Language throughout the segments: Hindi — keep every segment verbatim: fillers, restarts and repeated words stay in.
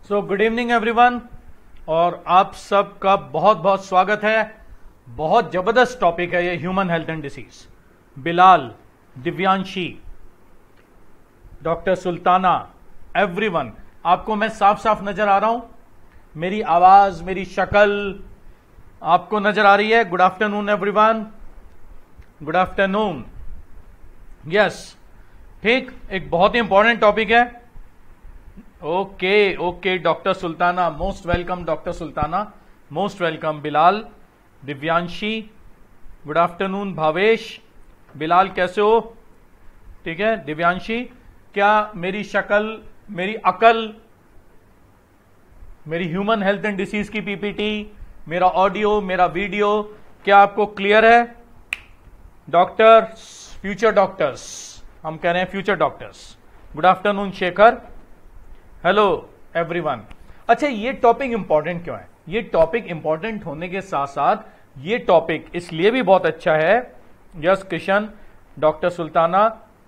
सो गुड इवनिंग एवरीवन, और आप सबका बहुत बहुत स्वागत है। बहुत जबरदस्त टॉपिक है ये, human health and disease. Bilal, Divyanshi, doctor Sultana, everyone, आपको मैं साफ साफ नजर आ रहा हूं? मेरी आवाज, मेरी शक्ल आपको नजर आ रही है? Good afternoon everyone, good afternoon. Yes, ठीक, एक बहुत ही इंपॉर्टेंट टॉपिक है। Okay okay doctor Sultana, most welcome doctor Sultana, most welcome. Bilal, Divyanshi, good afternoon. Bhavesh, Bilal कैसे हो? ठीक है। दिव्यांशी, क्या मेरी शक्ल, मेरी अकल, मेरी ह्यूमन हेल्थ एंड डिसीज की पीपीटी, मेरा ऑडियो, मेरा वीडियो, क्या आपको क्लियर है? डॉक्टर्स, फ्यूचर डॉक्टर्स, हम कह रहे हैं future doctors. Good afternoon Shekhar, hello everyone. अच्छा, ये टॉपिक इंपॉर्टेंट क्यों है? ये टॉपिक इंपॉर्टेंट होने के साथ साथ ये टॉपिक इसलिए भी बहुत अच्छा है। Yes Kishan, doctor Sultana,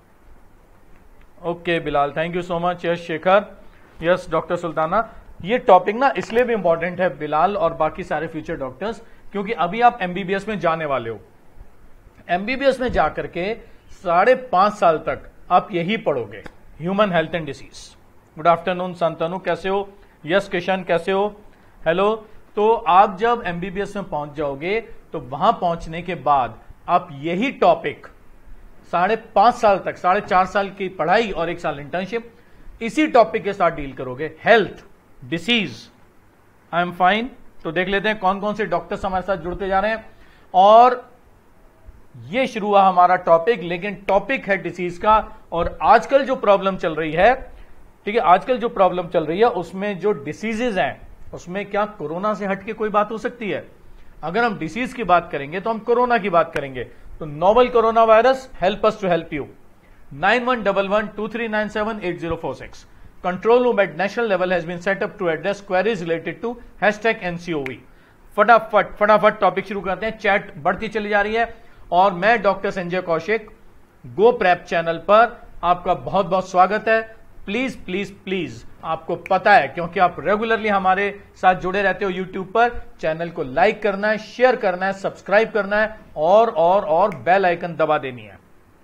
okay Bilal, thank you so much. Yes Shekhar, yes doctor Sultana. ये टॉपिक ना इसलिए भी इंपॉर्टेंट है बिलाल और बाकी सारे फ्यूचर डॉक्टर्स, क्योंकि अभी आप एमबीबीएस में जाने वाले हो। एमबीबीएस में जाकर के साढ़े पांच साल तक आप यही पढ़ोगे, human health and disease. Good afternoon Santanu, कैसे हो? यस किशन, कैसे हो? हेलो। तो आप जब एमबीबीएस में पहुंच जाओगे तो वहां पहुंचने के बाद आप यही टॉपिक साढ़े पांच साल तक, साढ़े चार साल की पढ़ाई और एक साल इंटर्नशिप, इसी टॉपिक के साथ डील करोगे, health disease. I am fine. तो देख लेते हैं कौन कौन से डॉक्टर्स हमारे साथ जुड़ते जा रहे हैं। और ये शुरू हुआ हमारा टॉपिक, लेकिन टॉपिक है डिसीज का। और आजकल जो प्रॉब्लम चल रही है, ठीक है, आजकल जो प्रॉब्लम चल रही है उसमें जो डिसीजेज हैं, उसमें क्या कोरोना से हटके कोई बात हो सकती है? अगर हम डिसीज की बात करेंगे तो हम कोरोना की बात करेंगे। तो novel corona virus, help us to help you. Nine one one one two three nine seven eight zero four six control room at national level has been set up to address queries related to hashtag nCoV. फटाफट फटाफट टॉपिक शुरू करते हैं। चैट बढ़ती चली जा रही है और मैं doctor Sanjay Kaushik, go prep channel पर आपका बहुत बहुत स्वागत है। प्लीज प्लीज प्लीज, आपको पता है क्योंकि आप रेगुलरली हमारे साथ जुड़े रहते हो यूट्यूब पर, चैनल को लाइक करना है, शेयर करना है, सब्सक्राइब करना है और और और बेल आइकन दबा देनी है।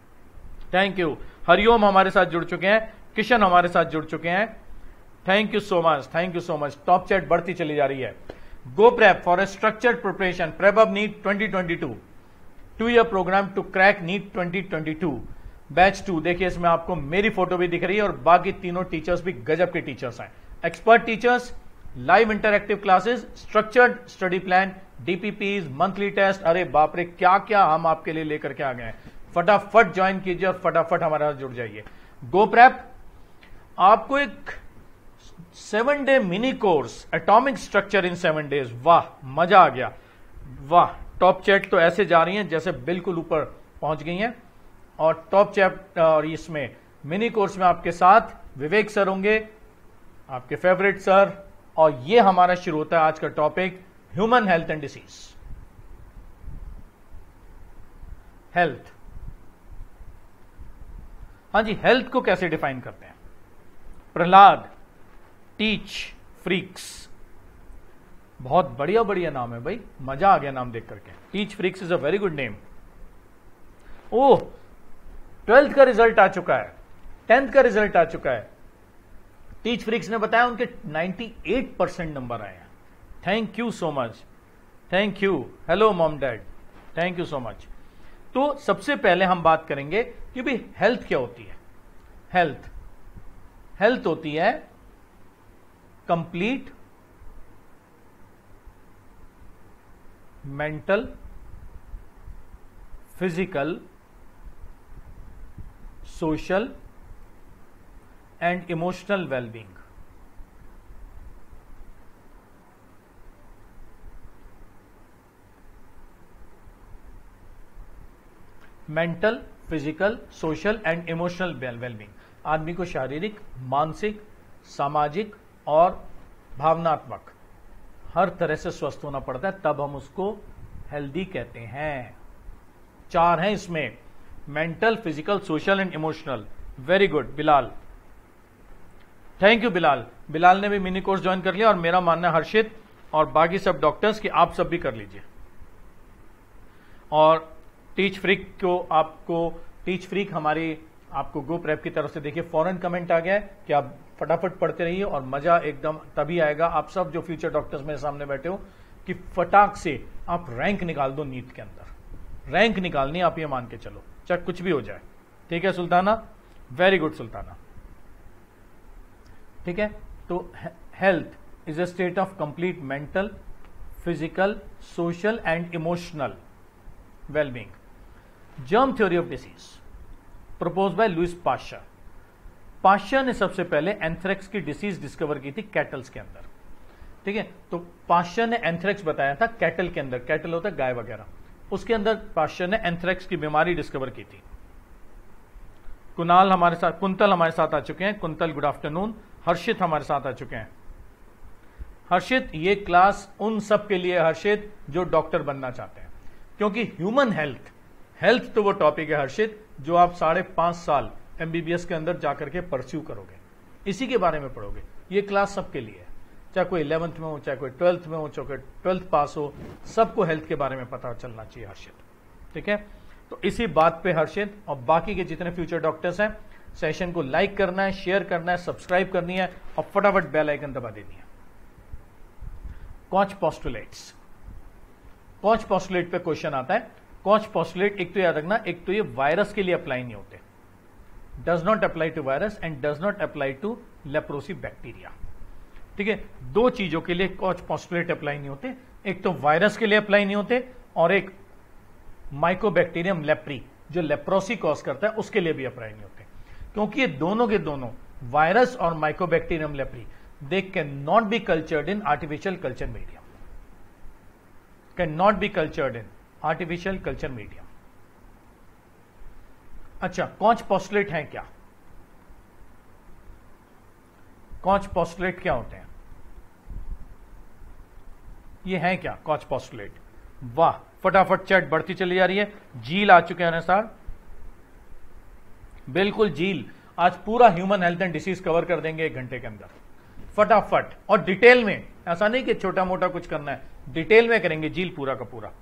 Thank you. हरिओम हमारे साथ जुड़ चुके हैं, किशन हमारे साथ जुड़ चुके हैं, thank you so much, thank you so much. Top chat बढ़ती चली जा रही है। Go prep for a structured preparation, prep up NEET twenty twenty two, two year programme to crack NEET twenty twenty two, batch two. देखिए इसमें आपको मेरी फोटो भी दिख रही है और बाकी तीनों टीचर्स भी गजब के टीचर्स हैं, expert teachers, live interactive classes, structured study plan, DPPs, monthly test. अरे बाप रे, क्या क्या हम आपके लिए लेकर के आ गए हैं। फटाफट ज्वाइन कीजिए और फटाफट हमारे साथ जुड़ जाइए। गो प्रेप आपको एक seven day mini course, atomic structure in seven days. वाह, मजा आ गया, वाह। टॉप चैट तो ऐसे जा रही हैं जैसे बिल्कुल ऊपर पहुंच गई हैं। और टॉप चैट और इसमें मिनी कोर्स में आपके साथ विवेक सर होंगे, आपके फेवरेट सर। और ये हमारा शुरू होता है आज का topic, human health and disease. Health, हाँ जी, हेल्थ को कैसे डिफाइन करते हैं? प्रहलाद, टीच फ्रीक्स, बहुत बढ़िया बढ़िया नाम है भाई, मजा आ गया नाम देख करके। Teach freaks is a very good name. Oh, twelfth का रिजल्ट आ चुका है, टेंथ का रिजल्ट आ चुका है। टीच फ्रीक्स ने बताया उनके अट्ठानवे परसेंट नंबर आए हैं। Thank you so much, thank you. Hello mom dad, thank you so much. तो सबसे पहले हम बात करेंगे कि भाई हेल्थ क्या होती है। हेल्थ हेल्थ होती है complete mental, physical, social and emotional wellbeing. Mental, physical, social and emotional wellbeing. आदमी को शारीरिक, मानसिक, सामाजिक और भावनात्मक हर तरह से स्वस्थ होना पड़ता है, तब हम उसको हेल्दी कहते हैं। चार हैं इसमें, mental, physical, social and emotional. Very good Bilal. Thank you Bilal. Bilal ने भी मिनी कोर्स ज्वाइन कर लिया और मेरा मानना है हर्षित और बाकी सब डॉक्टर्स कि आप सब भी कर लीजिए। और टीच फ्रीक को आपको टीच फ्रीक हमारी आपको ग्रुप रैप की तरफ से देखिए फॉरेन कमेंट आ गया है कि आप फटाफट पढ़ते रहिए और मजा एकदम तभी आएगा। आप सब जो फ्यूचर डॉक्टर्स मेरे सामने बैठे हो कि फटाक से आप रैंक निकाल दो नीट के अंदर। रैंक निकालनी आप ये मान के चलो, चाहे कुछ भी हो जाए। ठीक है सुल्ताना, वेरी गुड सुल्ताना। ठीक है, तो health is a state of complete mental, physical, social and emotional wellbeing. Germ theory of disease propose by Louis Pasteur. Pasteur ने सबसे पहले एंथ्रेक्स की डिसीज डिस्कवर की थी कैटल्स के अंदर। ठीक है, तो पाश्चर ने एंथ्रेक्स बताया था कैटल के अंदर, कैटल होता है गाय वगैरह, उसके अंदर पाश्चर ने एंथ्रेक्स की बीमारी डिस्कवर की थी। कुणाल हमारे साथ, कुंतल हमारे साथ आ चुके हैं। Quintal good afternoon. हर्षित हमारे साथ आ चुके हैं। हर्षित, ये क्लास उन सब के लिए हर्षित जो डॉक्टर बनना चाहते हैं, क्योंकि ह्यूमन हेल्थ हेल्थ तो वो टॉपिक है हर्षित जो आप साढ़े पांच साल एमबीबीएस के अंदर जाकर के परस्यू करोगे, इसी के बारे में पढ़ोगे। ये क्लास सबके लिए है, चाहे कोई इलेवेंथ में हो, चाहे कोई ट्वेल्थ में हो, चाहे कोई ट्वेल्थ पास हो, सबको हेल्थ के बारे में पता चलना चाहिए हर्षित। ठीक है, तो इसी बात पे हर्षित और बाकी के जितने फ्यूचर डॉक्टर्स हैं, सेशन को लाइक करना है, शेयर करना है, सब्सक्राइब करनी है और फटाफट बेल आइकन दबा देनी है। कॉच पोस्टुलेट्स, कॉच पोस्टुलेट पे क्वेश्चन आता है। कॉच पोस्टुलेट एक तो याद रखना, एक तो ये वायरस के लिए अप्लाई नहीं होते, does not apply to virus and does not apply to leprosy bacteria. ठीक है, दो चीजों के लिए कॉच पोस्टुलेट अप्लाई नहीं होते, एक तो वायरस के लिए अप्लाई नहीं होते और एक माइकोबैक्टीरियम लेप्री जो लेप्रोसी कॉज करता है उसके लिए भी अप्लाई नहीं होते, क्योंकि ये दोनों के दोनों वायरस और mycobacterium leprae they can not be cultured in artificial culture medium, can not be cultured in artificial culture medium. अच्छा, कॉच पोस्टुलेट है क्या? कॉच पोस्टुलेट क्या होते हैं? ये है क्या कॉच पोस्टुलेट? वाह, फटाफट चैट बढ़ती चली जा रही है। जील आ चुके हैं सर, बिल्कुल जील। आज पूरा human health and disease cover कर देंगे एक घंटे के अंदर फटाफट और डिटेल में। ऐसा नहीं कि छोटा मोटा कुछ करना है, डिटेल में करेंगे जील पूरा का पूरा।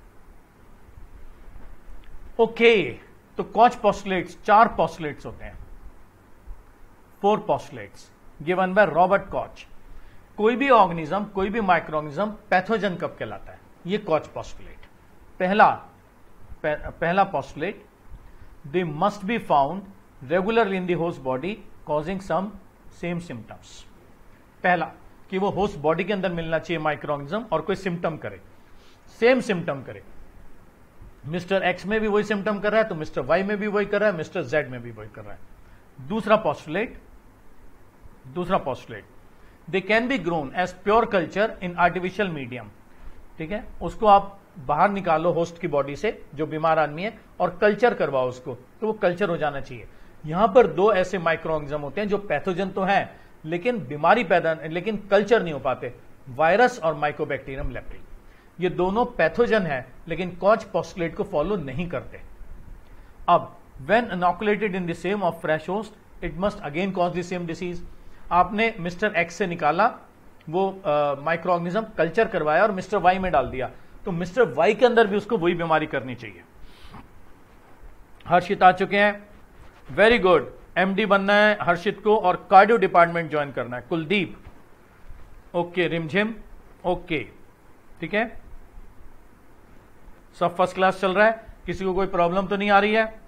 ओके, तो कॉच पोस्टुलेट्स, चार पोस्टुलेट्स होते हैं, four postulates given by Robert Koch. कोई भी ऑर्गेनिज्म, कोई भी माइक्रो ऑर्गेनिज्म पैथोजन कब कहलाता है? ये कॉच पोस्टुलेट। पहला पहला postulate, they must be found regularly in the host body causing some same symptoms. पहला कि वो होस्ट बॉडी के अंदर मिलना चाहिए माइक्रो ऑर्गेनिज्म और कोई सिम्टम करे, सेम सिम्टम करे। मिस्टर एक्स में भी वही सिम्टम कर रहा है तो मिस्टर वाई में भी वही कर रहा है, मिस्टर जेड में भी वही कर रहा है। दूसरा पोस्टुलेट दूसरा postulate they can be grown as pure culture in artificial medium. ठीक है, उसको आप बाहर निकालो होस्ट की बॉडी से जो बीमार आदमी है और कल्चर करवाओ उसको, तो वो कल्चर हो जाना चाहिए। यहां पर दो ऐसे माइक्रो ऑर्गेनिज्म होते हैं जो पैथोजन तो हैं लेकिन बीमारी पैदा लेकिन कल्चर नहीं हो पाते, वायरस और माइकोबैक्टीरियम लेप्री। ये दोनों पैथोजन है लेकिन कॉच पोस्टुलेट को फॉलो नहीं करते। अब when inoculated in the same of fresh host it must again cause the same disease. आपने मिस्टर एक्स से निकाला वो माइक्रो ऑर्गेनिज्म, कल्चर करवाया और मिस्टर वाई में डाल दिया, तो मिस्टर वाई के अंदर भी उसको वही बीमारी करनी चाहिए। हर्षित आ चुके हैं, वेरी गुड। एमडी बनना है हर्षित को और कार्डियो डिपार्टमेंट ज्वाइन करना है। कुलदीप, ओके। रिमझिम, ओके, ठीक है, सब फर्स्ट क्लास चल रहा है, किसी को कोई प्रॉब्लम तो नहीं आ रही है?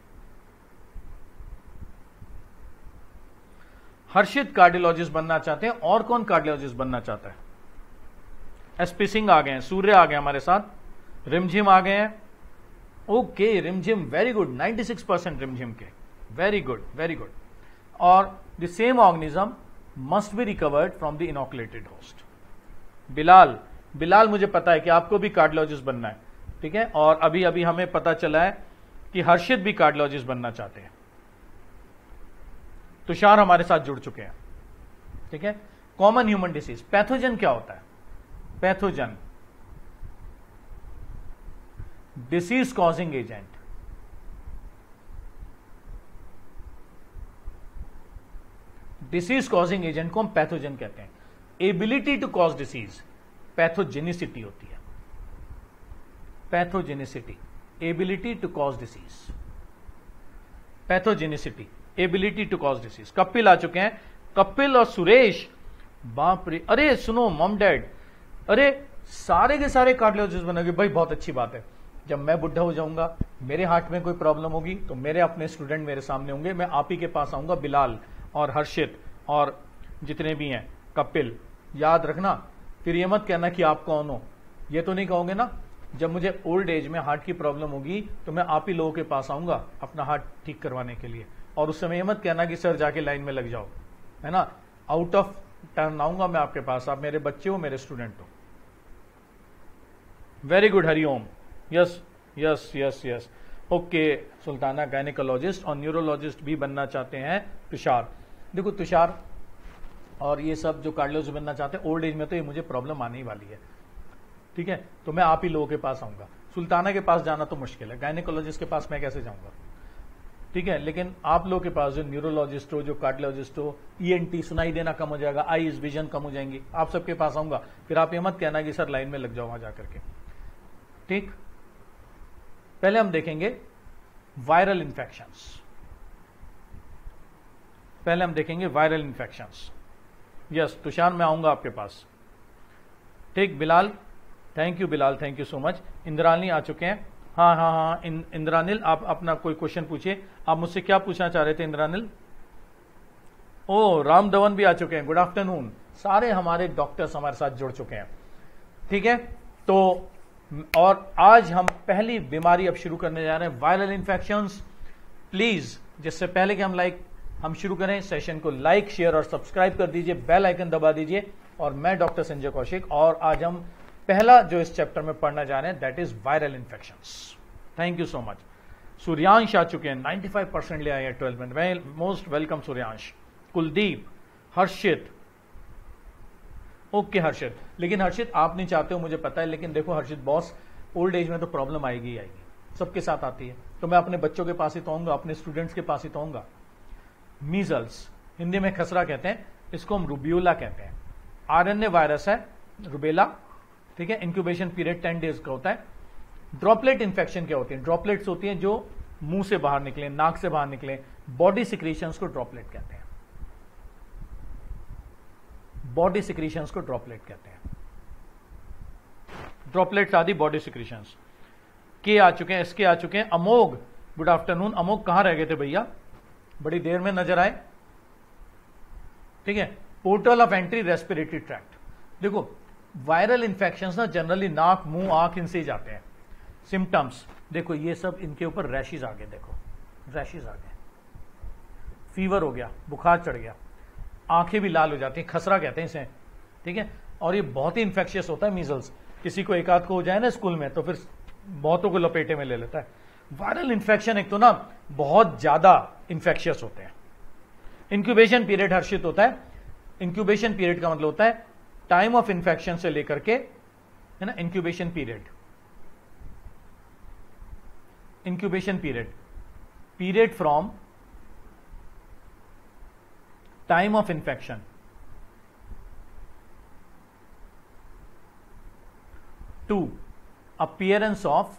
हर्षित कार्डियोलॉजिस्ट बनना चाहते हैं, और कौन कार्डियोलॉजिस्ट बनना चाहता है? एसपी सिंह आ गए हैं, सूर्य आ गए हमारे साथ, रिमझिम आ गए हैं। ओके रिमझिम, वेरी गुड, छियानवे परसेंट रिमझिम के, वेरी गुड वेरी गुड। और the same organism must be recovered from the inoculated host. Bilal, Bilal मुझे पता है कि आपको भी कार्डियोलॉजिस्ट बनना है, ठीक है, और अभी अभी हमें पता चला है कि हर्षित भी कार्डियोलॉजिस्ट बनना चाहते हैं। तुषार हमारे साथ जुड़ चुके हैं, ठीक है। कॉमन ह्यूमन डिसीज, पैथोजन क्या होता है? Pathogen disease causing agent. Disease causing agent को हम पैथोजन कहते हैं। Ability to cause disease pathogenicity होती है। Pathogenicity, ability to cause disease, pathogenicity, ability to cause disease. Kapil आ चुके हैं, कपिल और सुरेश, बाप रे, अरे सुनो मॉम डैड, अरे सारे के सारे कार्डियोलॉजिस्ट बनेंगे भाई, बहुत अच्छी बात है। जब मैं बुढ़ा हो जाऊंगा, मेरे हार्ट में कोई प्रॉब्लम होगी तो मेरे अपने स्टूडेंट मेरे सामने होंगे, मैं आप ही के पास आऊंगा, बिलाल और हर्षित और जितने भी हैं, कपिल, याद रखना। फिर ये मत कहना कि आप कौन हो, ये तो नहीं कहोगे ना। जब मुझे ओल्ड एज में हार्ट की प्रॉब्लम होगी तो मैं आप ही लोगों के पास आऊंगा अपना हार्ट ठीक करवाने के लिए, और उस समय ये मत कहना कि सर जाके लाइन में लग जाओ, है ना। आउट ऑफ टर्न आऊंगा मैं आपके पास, आप मेरे बच्चे हो, मेरे स्टूडेंट हो। Very good Hariom, yes yes yes yes, okay. Sultana gynaecologist और न्यूरोलॉजिस्ट भी बनना चाहते हैं। तुषार, देखो तुषार और ये सब जो कार्डियोलॉजिस्ट बनना चाहते हैं, ओल्ड एज में तो ये मुझे प्रॉब्लम आने ही वाली है, ठीक है, तो मैं आप ही लोगों के पास आऊंगा। सुल्ताना के पास जाना तो मुश्किल है, गायनेकोलॉजिस्ट के पास मैं कैसे जाऊंगा, ठीक है, लेकिन आप लोगों के पास जो न्यूरोलॉजिस्ट हो, जो कार्डियोलॉजिस्ट हो, ईएनटी, सुनाई देना कम हो जाएगा, आईज, विजन कम हो जाएंगी, आप सबके पास आऊंगा। फिर आप ये मत कहना कि सर लाइन में लग जाओ वहां जाकर के, ठीक। पहले हम देखेंगे वायरल इंफेक्शंस, पहले हम देखेंगे वायरल इंफेक्शंस। यस तुषार, मैं आऊंगा आपके पास, ठीक। Bilal, thank you Bilal, thank you so much. Indrani आ चुके हैं, हाँ हाँ हाँ इन, इंद्रानिल, आप अपना कोई क्वेश्चन पूछिए। आप मुझसे क्या पूछना चाह रहे थे इंद्रानिल? ओ राम धवन भी आ चुके हैं, गुड आफ्टरनून। सारे हमारे डॉक्टर्स हमारे साथ जुड़ चुके हैं, ठीक है। तो और आज हम पहली बीमारी अब शुरू करने जा रहे हैं, वायरल इंफेक्शंस। प्लीज जिससे पहले कि हम लाइक हम शुरू करें सेशन को, लाइक शेयर और सब्सक्राइब कर दीजिए, बेल आइकन दबा दीजिए। और मैं डॉक्टर संजय कौशिक, और आज हम पहला जो इस चैप्टर में पढ़ना जा रहे हैं that is viral infections. Thank you so much. Suryansh आ चुके हैं, पचानवे परसेंट ले आए हैं ट्वेल्थ में, well most welcome Suryansh. Kuldeep, Harshit, okay Harshit, लेकिन हर्षित आप नहीं चाहते हो मुझे पता है, लेकिन देखो हर्षित बॉस, ओल्ड एज में तो प्रॉब्लम आएगी ही आएगी, सबके साथ आती है, तो मैं अपने बच्चों के पास ही तो आऊंगा, अपने स्टूडेंट्स के पास ही तो आऊंगा। मीजल्स, हिंदी में खसरा कहते हैं, इसको हम रूबियोला कहते हैं। आरएनए वायरस है रूबेला, ठीक है। इंक्यूबेशन पीरियड टेन डेज का होता है। ड्रॉपलेट इंफेक्शन क्या होती है? ड्रॉपलेट्स होती हैं जो मुंह से बाहर निकले, नाक से बाहर निकले, बॉडी सिक्रीशंस को ड्रॉपलेट कहते हैं, बॉडी सिक्रीशंस को ड्रॉपलेट कहते हैं। ड्रॉपलेट्स आदि बॉडी सिक्रीशंस। के आ चुके हैं, इसके आ चुके हैं। अमोघ, गुड आफ्टरनून। अमोघ कहां रह गए थे भैया, बड़ी देर में नजर आए, ठीक है। Portal of entry respiratory tract, देखो वायरल इंफेक्शंस ना जनरली नाक, मुंह, आंख इनसे ही जाते हैं। सिम्टम्स देखो, ये सब इनके ऊपर रैशेज आ गए, देखो रैशेज आ गए, फीवर हो गया, बुखार चढ़ गया, आंखें भी लाल हो जाती हैं, खसरा कहते हैं इसे, ठीक है। और ये बहुत ही इंफेक्शियस होता है मीजल्स, किसी को एक आध को हो जाए ना स्कूल में तो फिर बहुतों को लपेटे में ले लेता है। वायरल इंफेक्शन एक तो ना बहुत ज्यादा इंफेक्शियस होते हैं। इंक्यूबेशन पीरियड हर्षित होता है, इंक्यूबेशन पीरियड का मतलब होता है टाइम ऑफ इंफेक्शन से लेकर के, है ना, incubation period, incubation period, period from time of infection to appearance of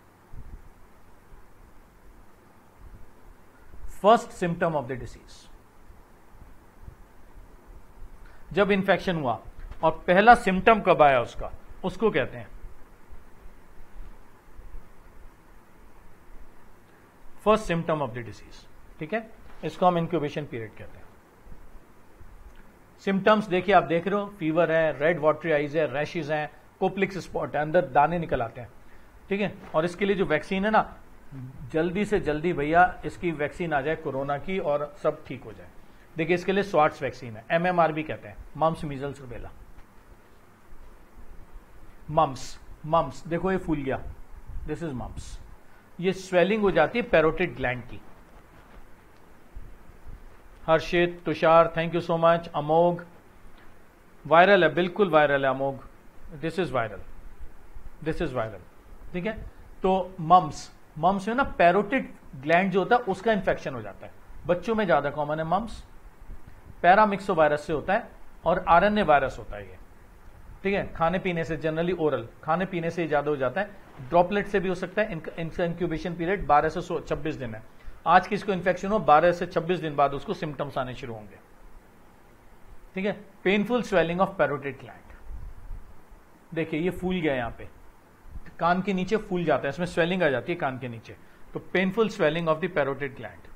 first symptom of the disease। जब इंफेक्शन हुआ और पहला सिम्टम कब आया उसका, उसको कहते हैं first symptom of the disease, ठीक है। इसको हम इंक्यूबेशन पीरियड कहते हैं। सिम्टम्स देखिए, आप देख रहे हो, फीवर है, रेड वाटरी आइज है, रैशेज हैं, कोप्लिक्स स्पॉट है, अंदर दाने निकल आते हैं, ठीक है। और इसके लिए जो वैक्सीन है ना, जल्दी से जल्दी भैया इसकी वैक्सीन आ जाए कोरोना की और सब ठीक हो जाए। देखिए इसके लिए स्वाट्स वैक्सीन है, एमएमआर भी कहते हैं, mumps measles rubella. Mumps, mumps देखो ये फूल गया, दिस इज मम्स। ये स्वेलिंग हो जाती है पैरोटिड ग्लैंड की। Harshit, Tushar, thank you so much. Amogh, viral है, बिल्कुल वायरल है Amogh, this is viral, this is viral, ठीक है। तो मम्स, मम्स में ना पैरोटिड ग्लैंड जो होता है उसका इंफेक्शन हो जाता है, बच्चों में ज्यादा कॉमन है मम्स। पैरामिक्सो वायरस से होता है और आरएनए वायरस होता है ये, ठीक है। खाने पीने से, जनरली ओरल खाने पीने से ज्यादा हो जाता है। ड्रॉपलेट से भी हो सकता है। इनका इंक्यूबेशन पीरियड बारह से छब्बीस दिन है। आज किसको इन्फेक्शन हो, बारह से छब्बीस दिन बाद उसको सिम्टम्स आने शुरू होंगे, ठीक है। Painful swelling of parotid gland, देखिए ये फूल गया यहां पे, कान के नीचे फूल जाता है, इसमें स्वेलिंग आ जाती है कान के नीचे, तो painful swelling of the parotid gland.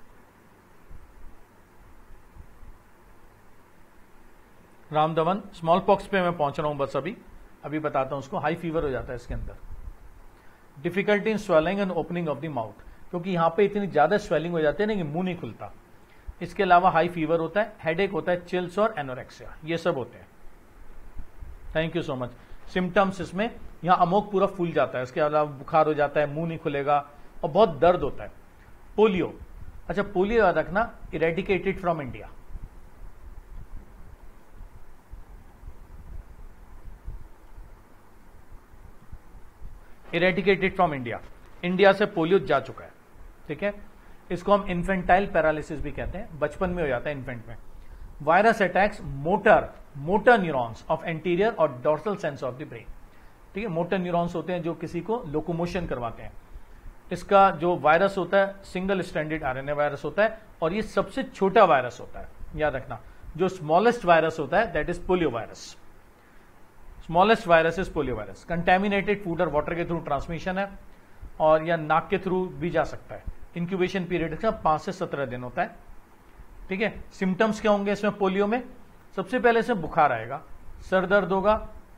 Ramdaman, small pox पे मैं पहुंच रहा हूं बस अभी अभी बताता हूं उसको। हाई फीवर हो जाता है इसके अंदर। Difficulty in swelling and opening of the mouth, क्योंकि यहां पे इतनी ज्यादा स्वेलिंग हो जाती है ना कि मुंह नहीं खुलता। इसके अलावा हाई फीवर होता है, हेडेक होता है, चिल्स और एनोरेक्सिया, ये सब होते हैं। Thank you so much. Symptoms इसमें यहां अमोक पूरा फूल जाता है, इसके अलावा बुखार हो जाता है, मुंह नहीं खुलेगा और बहुत दर्द होता है। पोलियो, अच्छा पोलियो याद रखना, eradicated from India. Eradicated from India, India से पोलियो जा चुका है, ठीक है। इसको हम इन्फेंटाइल पैरालिसिस भी कहते हैं, बचपन में हो जाता है इन्फेंट में। Virus attacks motor motor neurons of anterior और dorsal sense of the brain, ठीक है। मोटर न्यूरॉन्स होते हैं जो किसी को लोकोमोशन करवाते हैं। इसका जो वायरस होता है सिंगल स्ट्रैंडेड आरएनए वायरस होता है और ये सबसे छोटा वायरस होता है, याद रखना। जो स्मॉलेस्ट वायरस होता है that is polio virus. Smallest virus is polio virus. Contaminated food और वाटर के थ्रू ट्रांसमिशन है और या नाक के थ्रू भी जा सकता है। इंक्यूबेशन पीरियड का पांच से सत्रह दिन होता है, ठीक है। सिम्टम्स क्या होंगे इसमें पोलियो में? सबसे पहले इसमें बुखार आएगा, सर दर्द होगा,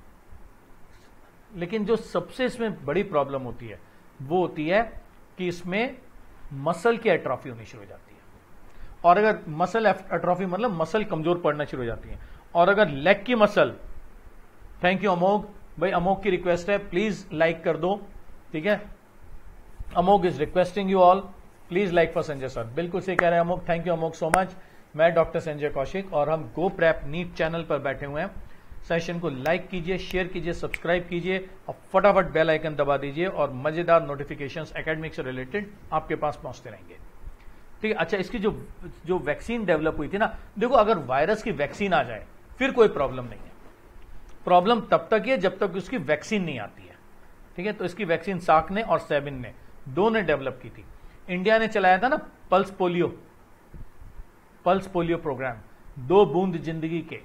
लेकिन जो सबसे इसमें बड़ी प्रॉब्लम होती है वो होती है कि इसमें मसल की एट्रॉफी होनी शुरू हो जाती है। और अगर मसल एट्रॉफी मतलब मसल कमजोर पड़ना शुरू हो जाती है। और अगर लेग की मसल, थैंक यू अमोघ भाई, अमोघ की रिक्वेस्ट है प्लीज लाइक कर दो, ठीक है। Amogh is requesting you all please like for Sanjay sir, बिल्कुल सही कह रहे हैं Amogh, thank you Amogh so much. मैं डॉक्टर संजय कौशिक और हम गो प्रेप नीट चैनल पर बैठे हुए हैं। सेशन को लाइक कीजिए, शेयर कीजिए, सब्सक्राइब कीजिए और फटाफट बेल आइकन दबा दीजिए और मजेदार नोटिफिकेशंस एकेडमिक से रिलेटेड आपके पास पहुंचते रहेंगे, ठीक है। अच्छा, इसकी जो जो वैक्सीन डेवलप हुई थी ना, देखो अगर वायरस की वैक्सीन आ जाए फिर कोई प्रॉब्लम नहीं है। प्रॉब्लम तब तक है जब तक उसकी वैक्सीन नहीं आती है, ठीक है। तो इसकी वैक्सीन साक ने और सेबिन ने दो ने डेवलप की थी। इंडिया ने चलाया था ना pulse polio pulse polio programme, दो बूंद जिंदगी के,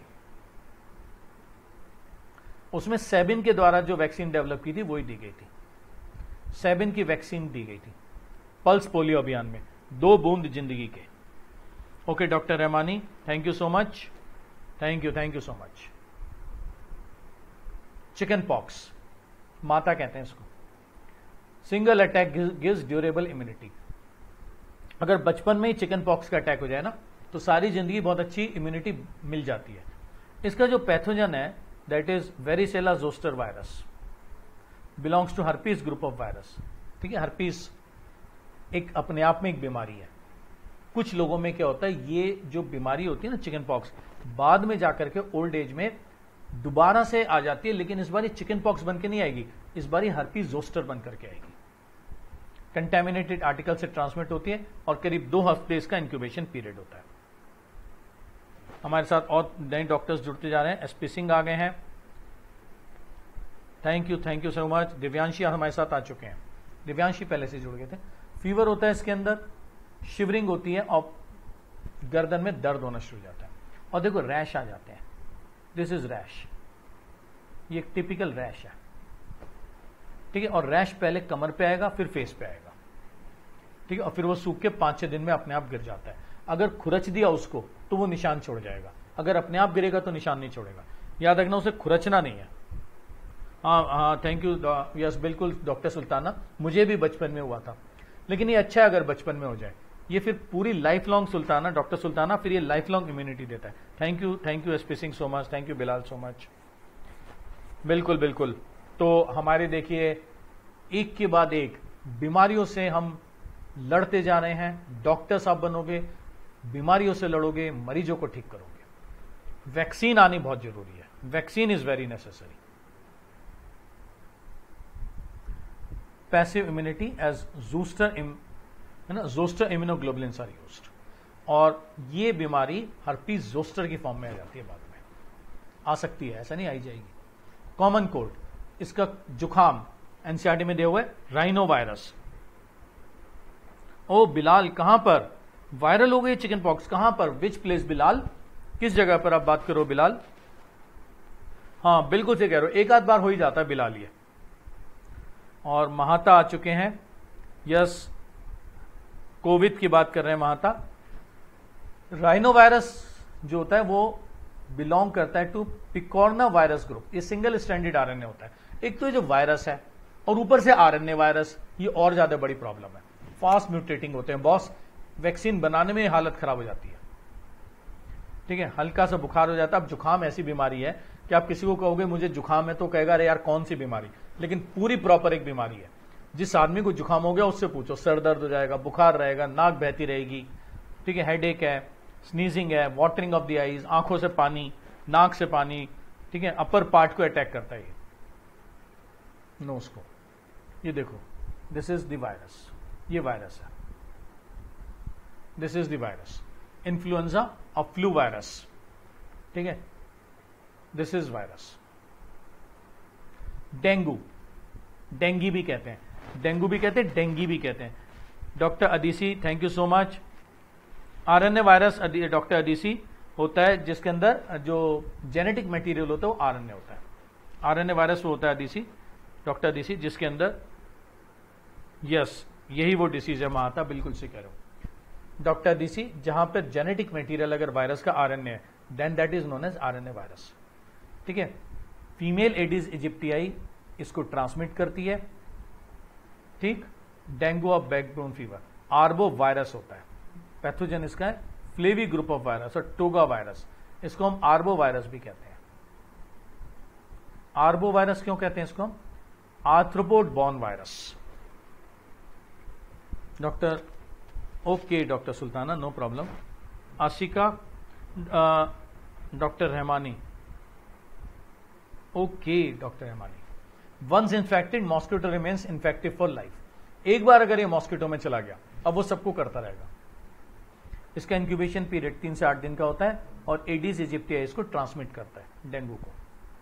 उसमें सेबिन के द्वारा जो वैक्सीन डेवलप की थी वही दी गई थी। सेबिन की वैक्सीन दी गई थी पल्स पोलियो अभियान में, दो बूंद जिंदगी के। Okay doctor Rahmani, thank you so much, thank you thank you so much. Chicken pox माता कहते हैं इसको। Single attack gives durable immunity. अगर बचपन में ही चिकन पॉक्स का अटैक हो जाए ना तो सारी जिंदगी बहुत अच्छी इम्यूनिटी मिल जाती है। इसका जो पैथोजन है that is varicella zoster virus, belongs to herpes group of virus, ठीक है। हर्पीस एक अपने आप में एक बीमारी है। कुछ लोगों में क्या होता है, ये जो बीमारी होती है ना चिकन पॉक्स, बाद में जाकर के ओल्ड एज में दोबारा से आ जाती है, लेकिन इस बार चिकन पॉक्स बन के नहीं आएगी, इस बार हर्पीस जोस्टर बन करके आएगी। कंटेमिनेटेड आर्टिकल से ट्रांसमिट होती है और करीब दो हफ्ते इसका इंक्यूबेशन पीरियड होता है। हमारे साथ और नए डॉक्टर्स जुड़ते जा रहे हैं। एसपी सिंह आ गए हैं, thank you thank you so much. Divyanshi हमारे साथ आ चुके हैं, दिव्यांशी पहले से जुड़ गए थे। फीवर होता है इसके अंदर, शिवरिंग होती है और गर्दन में दर्द होना शुरू हो जाता है। और देखो रैश आ जाते हैं, दिस इज रैश, ये एक टिपिकल रैश है, ठीक है। और रैश पहले कमर पे आएगा फिर फेस पे आएगा, ठीक है। और फिर वो सूख के पांच छह दिन में अपने आप गिर जाता है। अगर खुरच दिया उसको तो वो निशान छोड़ जाएगा, अगर अपने आप गिरेगा तो निशान नहीं छोड़ेगा। याद रखना उसे खुरचना नहीं है। हाँ हाँ थैंक यू, यस बिल्कुल डॉक्टर सुल्ताना, मुझे भी बचपन में हुआ था, लेकिन ये अच्छा है अगर बचपन में हो जाए, ये फिर पूरी life long Sultana doctor Sultana फिर ये लाइफ लॉन्ग इम्यूनिटी देता है। Thank you thank you SP Singh so much, thank you Bilal so much. बिल्कुल बिल्कुल, तो हमारे देखिए एक के बाद एक बीमारियों से हम लड़ते जा रहे हैं। डॉक्टर्स आप बनोगे, बीमारियों से लड़ोगे, मरीजों को ठीक करोगे। वैक्सीन आनी बहुत जरूरी है, vaccine is very necessary. Passive immunity as zoster है ना, जोस्टर इम्यूनोग्लोबुलिन्स आर यूज्ड। और ये बीमारी हर्पीज जोस्टर की फॉर्म में आ जाती है, बाद में आ सकती है, ऐसा नहीं आई जाएगी। कॉमन कोल्ड, इसका जुखाम एनसीईआरटी में दिया हुआ है राइनो वायरस। ओ बिलाल, कहां पर वायरल हो गई चिकन पॉक्स, कहां पर, विच प्लेस बिलाल, किस जगह पर आप बात करो बिलाल? हाँ बिल्कुल से कह रहे हो, एक आध बार हो ही जाता है बिलाल ये। और महाता आ चुके हैं, यस कोविड की बात कर रहे हैं महाता। राइनो वायरस जो होता है वो बिलोंग करता है टू पिकोर्ना वायरस ग्रुप, ये सिंगल स्ट्रैंडेड आरएनए होता है। एक तो ये जो वायरस है और ऊपर से आरएनए वायरस, ये और ज्यादा बड़ी प्रॉब्लम है, फास्ट म्यूटेटिंग होते हैं बॉस, वैक्सीन बनाने में हालत खराब हो जाती है। ठीक है, हल्का सा बुखार हो जाता है। अब जुखाम ऐसी बीमारी है कि आप किसी को कहोगे मुझे जुखाम है तो कहेगा अरे यार कौन सी बीमारी, लेकिन पूरी प्रॉपर एक बीमारी है। जिस आदमी को जुखाम हो गया उससे पूछो, सर दर्द हो जाएगा, बुखार रहेगा, नाक बहती रहेगी, ठीक है, हेडेक है, स्नीजिंग है, वाटरिंग ऑफ द आईज, आंखों से पानी, नाक से पानी, ठीक है, अपर पार्ट को अटैक करता है ये नोज को। ये देखो, दिस इज द वायरस, ये वायरस है, this is the virus, influenza और फ्लू वायरस, ठीक है, this is virus. Dengue, dengue भी कहते हैं, डेंगू भी कहते हैं, डेंगी भी कहते हैं। Doctor Adisi thank you so much. RNA virus doctor Adisi होता है जिसके अंदर जो जेनेटिक मटेरियल होता है वो आरएनए होता है। आरएनए वायरस वो होता है अदीसी, डॉक्टर अदीसी, जिसके अंदर, यस यही वो डिसीज है महाता, बिल्कुल से कह रहे हो डॉक्टर अदीसी, जहां पर जेनेटिक मटेरियल अगर वायरस का आरएनए है then that is known as RNA virus. ठीक है, फीमेल एडिस इजिप्टियाई इसको ट्रांसमिट करती है। ठीक, डेंगू और बैकबोन फीवर आर्बो वायरस होता है, पैथोजन इसका है फ्लेवी ग्रुप ऑफ वायरस और टोगा वायरस, इसको हम आर्बो वायरस भी कहते हैं। आर्बो वायरस क्यों कहते हैं इसको हम? Arthropod borne virus. Doctor okay doctor Sultana, no problem. Ashika, doctor Rahmani, okay doctor Rahmani. Once infected mosquito remains infective for life. एक बार अगर ये मॉस्किटो में चला गया अब वो सबको करता रहेगा। इसका इंक्यूबेशन पीरियड तीन से आठ दिन का होता है और एडिस इजिप्टियाई इसको ट्रांसमिट करता है, डेंगू को।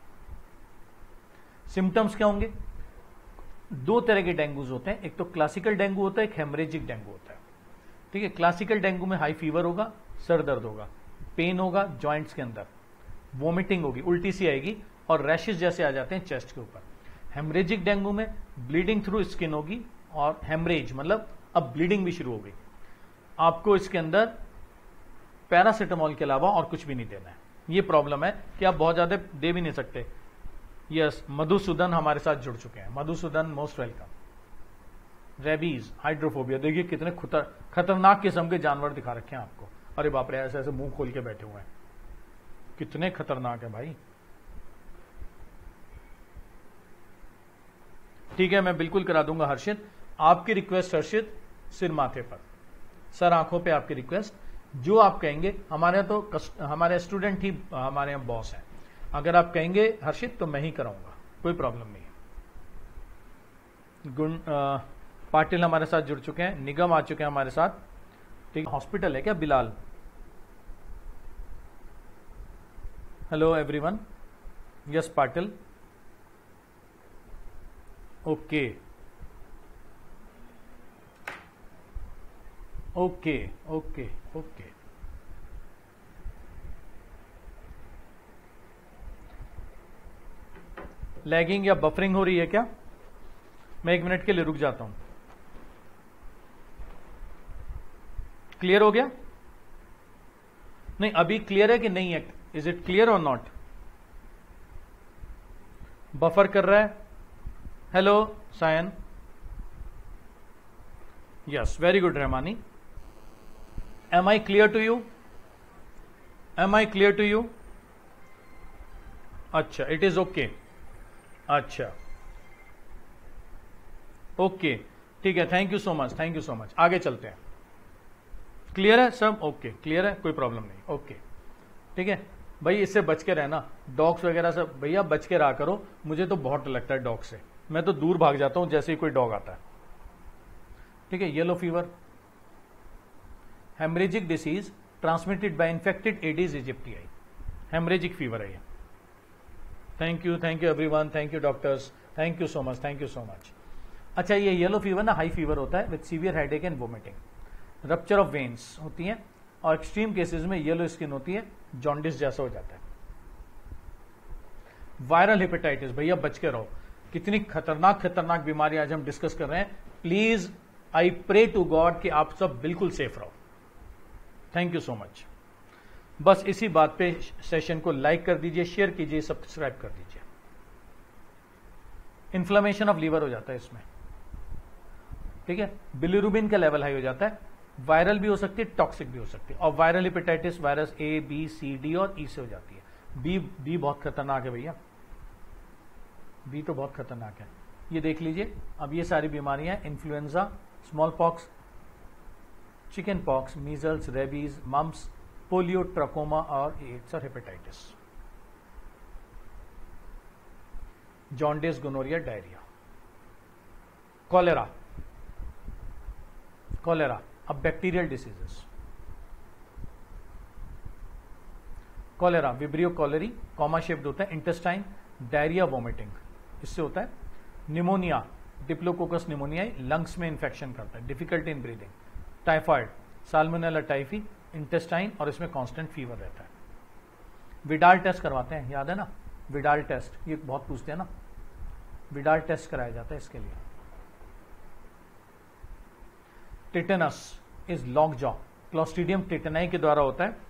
सिम्टम्स क्या होंगे? दो तरह के डेंगूज होते हैं, एक तो क्लासिकल डेंगू होता है, एक हेमरेजिक डेंगू होता है। ठीक है, क्लासिकल डेंगू में हाई फीवर होगा, सर दर्द होगा, पेन होगा जॉइंट्स के अंदर, वोमिटिंग होगी, उल्टी सी आएगी और रैशेस जैसे आ जाते हैं चेस्ट के ऊपर। हेमरेजिक डेंगू में ब्लीडिंग थ्रू स्किन होगी और हेमरेज मतलब अब ब्लीडिंग भी शुरू हो गई। आपको इसके अंदर पैरासिटामोल के अलावा और कुछ भी नहीं देना है। ये प्रॉब्लम है कि आप बहुत ज्यादा दे भी नहीं सकते। यस, मधुसूदन हमारे साथ जुड़ चुके हैं, Madhusudan most welcome. Rabies, hydrophobia, देखिए कितने खतरनाक किस्म के जानवर दिखा रखे हैं आपको। अरे बाप रे, ऐसे ऐसे मुंह खोल के बैठे हुए हैं, कितने खतरनाक है भाई। ठीक है, मैं बिल्कुल करा दूंगा हर्षित, आपकी रिक्वेस्ट हर्षित, सिर माथे पर, सर आंखों पे आपकी रिक्वेस्ट, जो आप कहेंगे। हमारे यहाँ तो हमारे स्टूडेंट ही हमारे यहाँ बॉस है, अगर आप कहेंगे हर्षित तो मैं ही कराऊंगा, कोई प्रॉब्लम नहीं है। गुण पाटिल हमारे साथ जुड़ चुके हैं, निगम आ चुके हैं हमारे साथ। ठीक, हॉस्पिटल है क्या Bilal? Hello everyone, yes Patil, okay okay okay okay. Lagging या बफरिंग हो रही है क्या? मैं एक मिनट के लिए रुक जाता हूं। क्लियर हो गया? नहीं, अभी क्लियर है कि नहीं है? इज इट क्लियर और नॉट? बफर कर रहा है? Hello Sayan, yes very good Rahmani. Am I clear to you? Am I clear to you? अच्छा, इट इज ओके। अच्छा ओके, ठीक है, thank you so much, thank you so much. आगे चलते हैं। क्लियर है सब? ओके, क्लियर है, कोई प्रॉब्लम नहीं। ओके, ठीक है भाई, इससे बच के रहना, डॉग्स वगैरह से भैया बच के रहा करो। मुझे तो बहुत लगता है डॉग से, मैं तो दूर भाग जाता हूं जैसे ही कोई डॉग आता है। ठीक है, yellow fever, haemorrhagic disease transmitted by infected aedes aegypti, haemorrhagic fever है ये। Thank you, thank you everyone, thank you doctors, thank you so much, thank you so much. अच्छा, ये येलो फीवर ना हाई फीवर होता है with severe headache and vomiting, rupture of veins होती हैं और एक्सट्रीम केसेस में येलो स्किन होती है, जॉन्डिस जैसा हो जाता है। वायरल हेपेटाइटिस, भैया बच के रहो, कितनी खतरनाक खतरनाक बीमारी आज हम डिस्कस कर रहे हैं। Please I pray to God कि आप सब बिल्कुल सेफ रहो। Thank you so much. बस इसी बात पे सेशन को लाइक कर दीजिए, शेयर कीजिए, सब्सक्राइब कर दीजिए। इन्फ्लेमेशन ऑफ लीवर हो जाता है इसमें, ठीक है। बिलिरुबिन का लेवल हाई हो जाता है, वायरल भी हो सकती है, टॉक्सिक भी हो सकती है। और viral hepatitis virus A B C D और ई से हो जाती है। बी बी बहुत खतरनाक है भैया, बी तो बहुत खतरनाक है। ये देख लीजिए, अब ये सारी बीमारियां, influenza, small pox, chicken pox, measles, rabies, mumps, polio, trachoma और एड्स और hepatitis, jaundice, gonorrhoea, diarrhoea, cholera. Cholera अब bacterial diseases, cholera vibrio cholerae, comma shaped होता है, इंटेस्टाइन, डायरिया, वोमिटिंग, इससे होता है। निमोनिया, डिप्लोकोकस निमोनिया, लंग्स में इंफेक्शन करता है, difficulty in breathing. Typhoid, salmonella typhi, intestine और इसमें कांस्टेंट फीवर रहता है। विडाल टेस्ट करवाते हैं, याद है ना, विडाल टेस्ट, ये बहुत पूछते हैं ना, विडाल टेस्ट कराया जाता है इसके लिए। Tetanus is lock jaw, clostridium tetani के द्वारा होता है।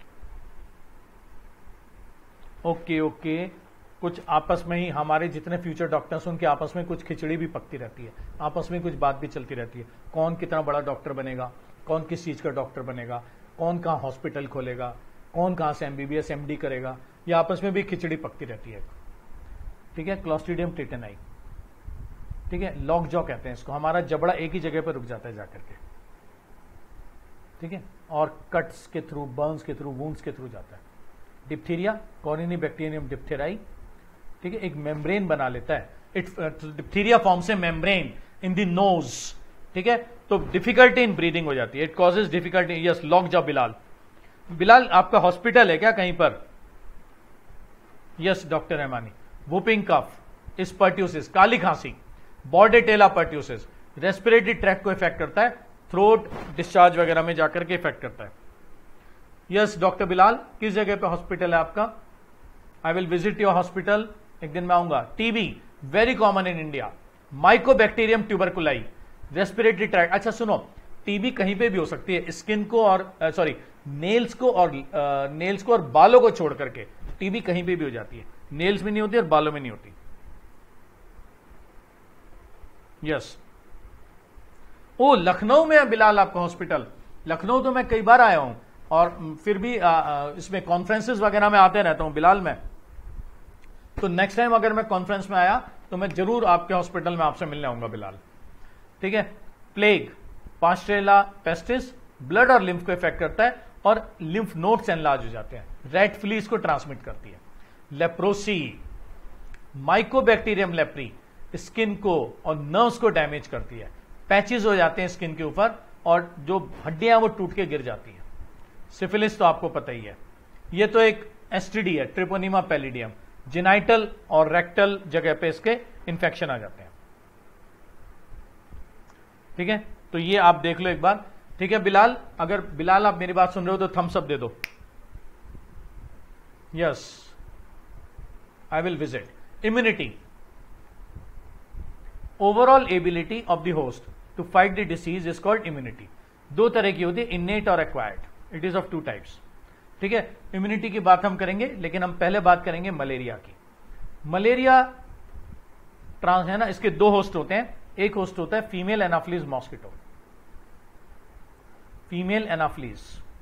ओके ओके, कुछ आपस में ही हमारे जितने फ्यूचर डॉक्टर्स उनके आपस में कुछ खिचड़ी भी पकती रहती है, आपस में कुछ बात भी चलती रहती है, कौन कितना बड़ा डॉक्टर बनेगा, कौन किस चीज का डॉक्टर बनेगा, कौन कहाँ हॉस्पिटल खोलेगा, कौन कहाँ से एमबीबीएस एमडी करेगा, ये आपस में भी खिचड़ी पकती रहती है, ठीक है। क्लोस्ट्रीडियम टिटेनाई, ठीक है, लॉक जॉ कहते हैं इसको, हमारा जबड़ा एक ही जगह पर रुक जाता है जाकर के, ठीक है, और कट्स के थ्रू, बर्न्स के थ्रू, वुंड्स के थ्रू जाता है। डिप्थीरिया, कॉर्निनी बैक्टीरियम डिप्थेराई, ठीक है, एक मेम्ब्रेन बना लेता है, इट डिप्थीरिया फॉर्म से मेम्ब्रेन इन द नोज, ठीक है, तो डिफिकल्टी इन ब्रीदिंग हो जाती है, it causes difficulty. Yes, lock jaw. Bilal, Bilal आपका हॉस्पिटल है क्या कहीं पर? Yes doctor Rahmani. Whooping cough, pertussis, काली खांसी, बॉर्डेटेला पर्ट्यूसिस, रेस्पिरेटरी ट्रैक को इफेक्ट करता है, थ्रोट डिस्चार्ज वगैरह में जाकर के इफेक्ट करता है। यस डॉक्टर बिलाल, किस जगह पे हॉस्पिटल है आपका? I will visit your hospital, एक दिन मैं आऊंगा। TB very common in India, mycobacterium tuberculi, respiratory tract. अच्छा सुनो, टीबी कहीं पे भी हो सकती है, स्किन को और सॉरी नेल्स को और नेल्स को और बालों को छोड़ करके टीबी कहीं पे भी हो जाती है, नेल्स में नहीं होती और बालों में नहीं होती। यस, ओ लखनऊ में है बिलाल आपका हॉस्पिटल? लखनऊ तो मैं कई बार आया हूं और फिर भी आ, आ, इसमें कॉन्फ्रेंसेस वगैरह में आते रहता हूं बिलाल में, तो नेक्स्ट टाइम अगर मैं कॉन्फ्रेंस में आया तो मैं जरूर आपके हॉस्पिटल में आपसे मिलने आऊंगा बिलाल, ठीक है। प्लेग, पास्टेला पेस्टिस, ब्लड और लिम्फ को इफेक्ट करता है और लिम्फ नोड्स एनलार्ज हो जाते हैं, रेड फ्लीज को ट्रांसमिट करती है। लेप्रोसी, माइकोबैक्टीरियम लेप्री, स्किन को और नर्व्स को डैमेज करती है, पैचेस हो जाते हैं स्किन के ऊपर और जो हड्डियां वो टूट के गिर जाती है। सिफिलिस तो आपको पता ही है, ये तो एक एसटीडी है, ट्रिपोनीमा पैलिडियम, जेनाइटल और रेक्टल जगह पे इसके इंफेक्शन आ जाते हैं, ठीक है। तो ये आप देख लो एक बार, ठीक है बिलाल। अगर बिलाल आप मेरी बात सुन रहे हो तो थम्स अप दे दो। Yes, I will visit. Immunity, overall ability of the host to fight the disease is called immunity. दो तरह की होती है, इनेट और acquired, it is of two types, ठीक है। इम्यूनिटी की बात हम करेंगे, लेकिन हम पहले बात करेंगे मलेरिया की। मलेरिया ट्रांस है ना, इसके दो होस्ट होते हैं, एक होस्ट होता है female anopheles mosquito, female anopheles,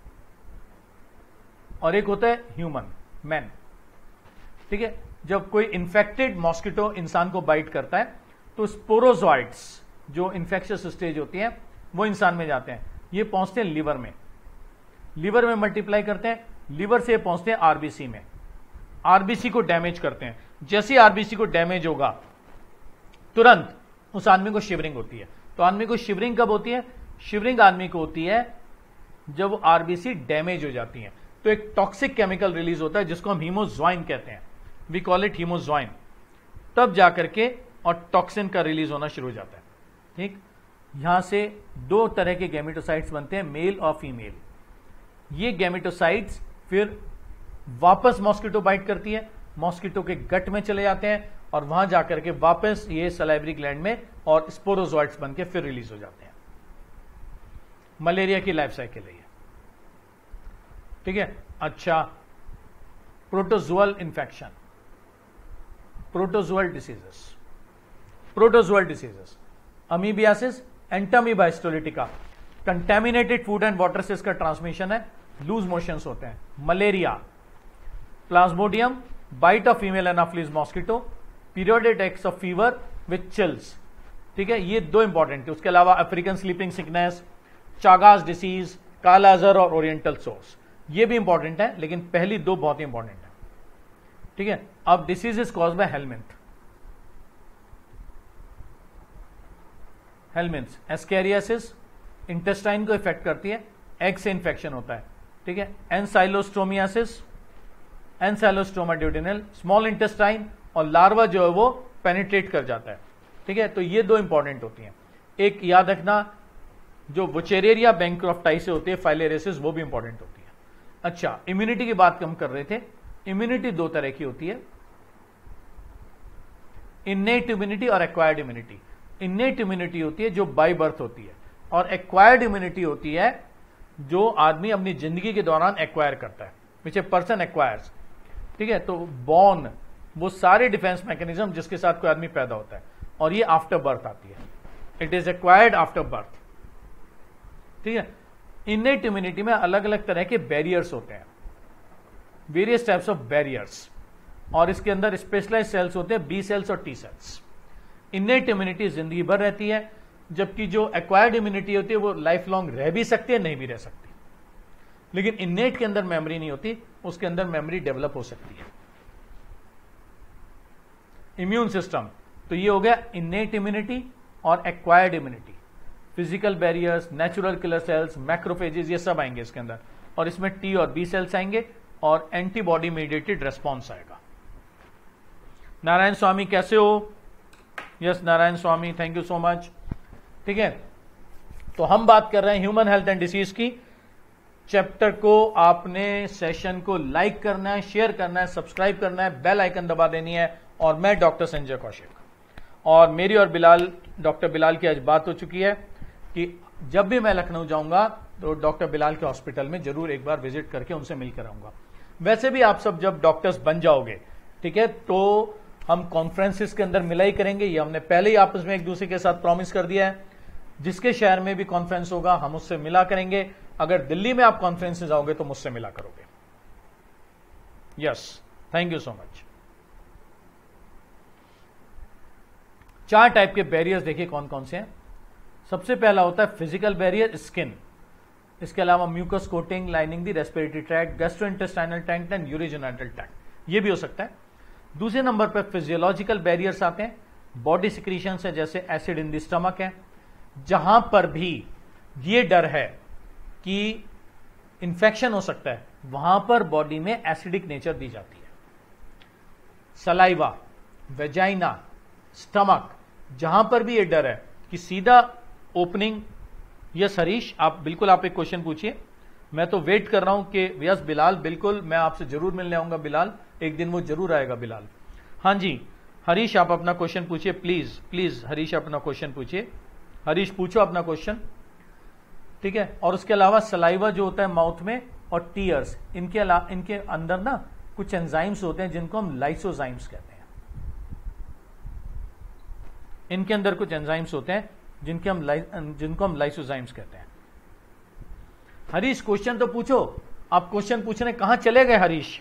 और एक होता है ह्यूमन मैन, ठीक है। जब कोई इंफेक्टेड मॉस्किटो इंसान को बाइट करता है तो स्पोरोजॉइड्स जो इंफेक्शियस स्टेज होती है वो इंसान में जाते हैं, ये पहुंचते हैं लिवर में, लिवर में मल्टीप्लाई करते हैं, लिवर से पहुंचते हैं आरबीसी में, आरबीसी को डैमेज करते हैं। जैसे आरबीसी को डैमेज होगा तुरंत उस आदमी को शिवरिंग होती है। तो आदमी को शिवरिंग कब होती है? शिवरिंग आदमी को होती है जब वो आरबीसी डैमेज हो जाती हैं तो एक टॉक्सिक केमिकल रिलीज होता है जिसको हम हीमोज्वाइन कहते हैं, वी कॉल इट हीमोज्वाइन, तब जाकर के और टॉक्सिन का रिलीज होना शुरू हो जाता है। ठीक, यहां से दो तरह के गैमेटोसाइट्स बनते हैं, मेल और फीमेल। ये गैमेटोसाइट्स फिर वापस मॉस्किटो बाइट करती है, मॉस्किटो के गट में चले जाते हैं और वहां जाकर के वापस ये सलाइवरी ग्लैंड में और स्पोरोजोइट्स बन के फिर रिलीज हो जाते हैं। मलेरिया की लाइफ साइकिल है ये। ठीक है, अच्छा, protozoal infection, protozoal diseases, protozoal diseases, amoebiasis, entamoeba histolytica, contaminated food and water से इसका ट्रांसमिशन है, लूज मोशंस होते हैं। Malaria, plasmodium, bite of female anopheles mosquito, periodic attacks of fever with chills. ठीक है, ये दो इंपॉर्टेंट है। उसके अलावा African sleeping sickness, chagas disease, kala azar और ओरिएंटल सोर्स, ये भी इंपॉर्टेंट है, लेकिन पहली दो बहुत ही इंपॉर्टेंट है। ठीक है, अब disease is cause by helminth, helminth ascariasis, intestine को इफेक्ट करती है, एग से इंफेक्शन होता है। ठीक है, ancylostomiasis, ancylostoma duodenale, small intestine, और लार्वा जो है वो पेनिट्रेट कर जाता है। ठीक है, तो ये दो इंपॉर्टेंट होती हैं। एक याद रखना, जो वुचेरेरिया बैंक्रॉफ्टाई से होती है, फाइलेरियासिस, वो भी इंपॉर्टेंट होती है। अच्छा, इम्यूनिटी की बात हम कर रहे थे। इम्यूनिटी दो तरह की होती है, इन्नेट इम्यूनिटी और एक्वायर्ड इम्यूनिटी। इन्नेट इम्यूनिटी होती है जो बाय बर्थ होती है, और एक्वायर्ड इम्यूनिटी होती है जो आदमी अपनी जिंदगी के दौरान एक्वायर करता है, विच ए पर्सन एक्वायर्स। ठीक है, तो बॉर्न वो सारे डिफेंस मैकेनिज्म जिसके साथ कोई आदमी पैदा होता है, और ये आफ्टर बर्थ आती है, it is acquired after birth. ठीक है, इन्नेट इम्यूनिटी में अलग अलग तरह के बैरियर्स होते हैं, वेरियस टाइप्स ऑफ बैरियर्स, और इसके अंदर स्पेशलाइज सेल्स होते हैं, बी सेल्स और टी सेल्स। इन्नेट इम्यूनिटी जिंदगी भर रहती है, जबकि जो एक्वायर्ड इम्यूनिटी होती है वो लाइफ लॉन्ग रह भी सकती है, नहीं भी रह सकती। लेकिन इन्नेट के अंदर मेमोरी नहीं होती, उसके अंदर मेमोरी डेवलप हो सकती है। इम्यून सिस्टम, तो ये हो गया इन्नेट इम्यूनिटी और acquired immunity. Physical barriers, natural killer cells, macrophages, ये सब आएंगे इसके अंदर, और इसमें टी और बी सेल्स आएंगे, और एंटीबॉडी मीडिएटेड रेस्पॉन्स आएगा। नारायण स्वामी कैसे हो? Yes Narayan Swami, thank you so much. ठीक है, तो हम बात कर रहे हैं ह्यूमन हेल्थ एंड डिसीज की। चैप्टर को आपने सेशन को लाइक करना है, शेयर करना है, सब्सक्राइब करना है, बेल आइकन दबा देनी है। और मैं डॉक्टर संजय कौशिक, और मेरी और बिलाल, डॉक्टर बिलाल की आज बात हो चुकी है कि जब भी मैं लखनऊ जाऊंगा तो डॉक्टर बिलाल के हॉस्पिटल में जरूर एक बार विजिट करके उनसे मिलकर आऊंगा। वैसे भी आप सब जब डॉक्टर्स बन जाओगे, ठीक है, तो हम कॉन्फ्रेंसिस के अंदर मिला ही करेंगे। ये हमने पहले ही आपस में एक दूसरे के साथ प्रॉमिस कर दिया है। जिसके शहर में भी कॉन्फ्रेंस होगा हम उससे मिला करेंगे। अगर दिल्ली में आप कॉन्फ्रेंस में जाओगे तो मुझसे मिला करोगे। Yes, thank you so much. चार टाइप के बैरियर्स देखिए कौन कौन से हैं। सबसे पहला होता है फिजिकल बैरियर, स्किन। इसके अलावा mucus coating lining the respiratory tract, gastrointestinal tract and urogenital tract, ये भी हो सकता है। दूसरे नंबर पर फिजियोलॉजिकल बैरियर्स आते हैं, बॉडी सिक्रीशन है, जैसे एसिड इन द स्टमक है। जहां पर भी ये डर है कि इंफेक्शन हो सकता है, वहां पर बॉडी में एसिडिक नेचर दी जाती है। सलाइवा, वेजाइना, स्टमक, जहां पर भी ये डर है कि सीधा ओपनिंग। यस हरीश, आप बिल्कुल आप एक क्वेश्चन पूछिए। मैं तो वेट कर रहा हूं कि यस बिलाल, बिल्कुल मैं आपसे जरूर मिलने आऊंगा बिलाल, एक दिन वो जरूर आएगा बिलाल। हाँ जी हरीश, आप अपना क्वेश्चन पूछिए प्लीज प्लीज। हरीश अपना क्वेश्चन पूछिए। हरीश पूछो अपना क्वेश्चन, ठीक है। और उसके अलावा सलाइवा जो होता है माउथ में, और टीयर्स, इनके अलावा इनके अंदर ना कुछ एंजाइम्स होते हैं जिनको हम लाइसोजाइम्स कहते हैं। इनके अंदर कुछ एंजाइम्स होते हैं जिनके हम जिनको हम लाइसोजाइम्स कहते हैं। हरीश क्वेश्चन तो पूछो, आप क्वेश्चन पूछने कहां चले गए हरीश।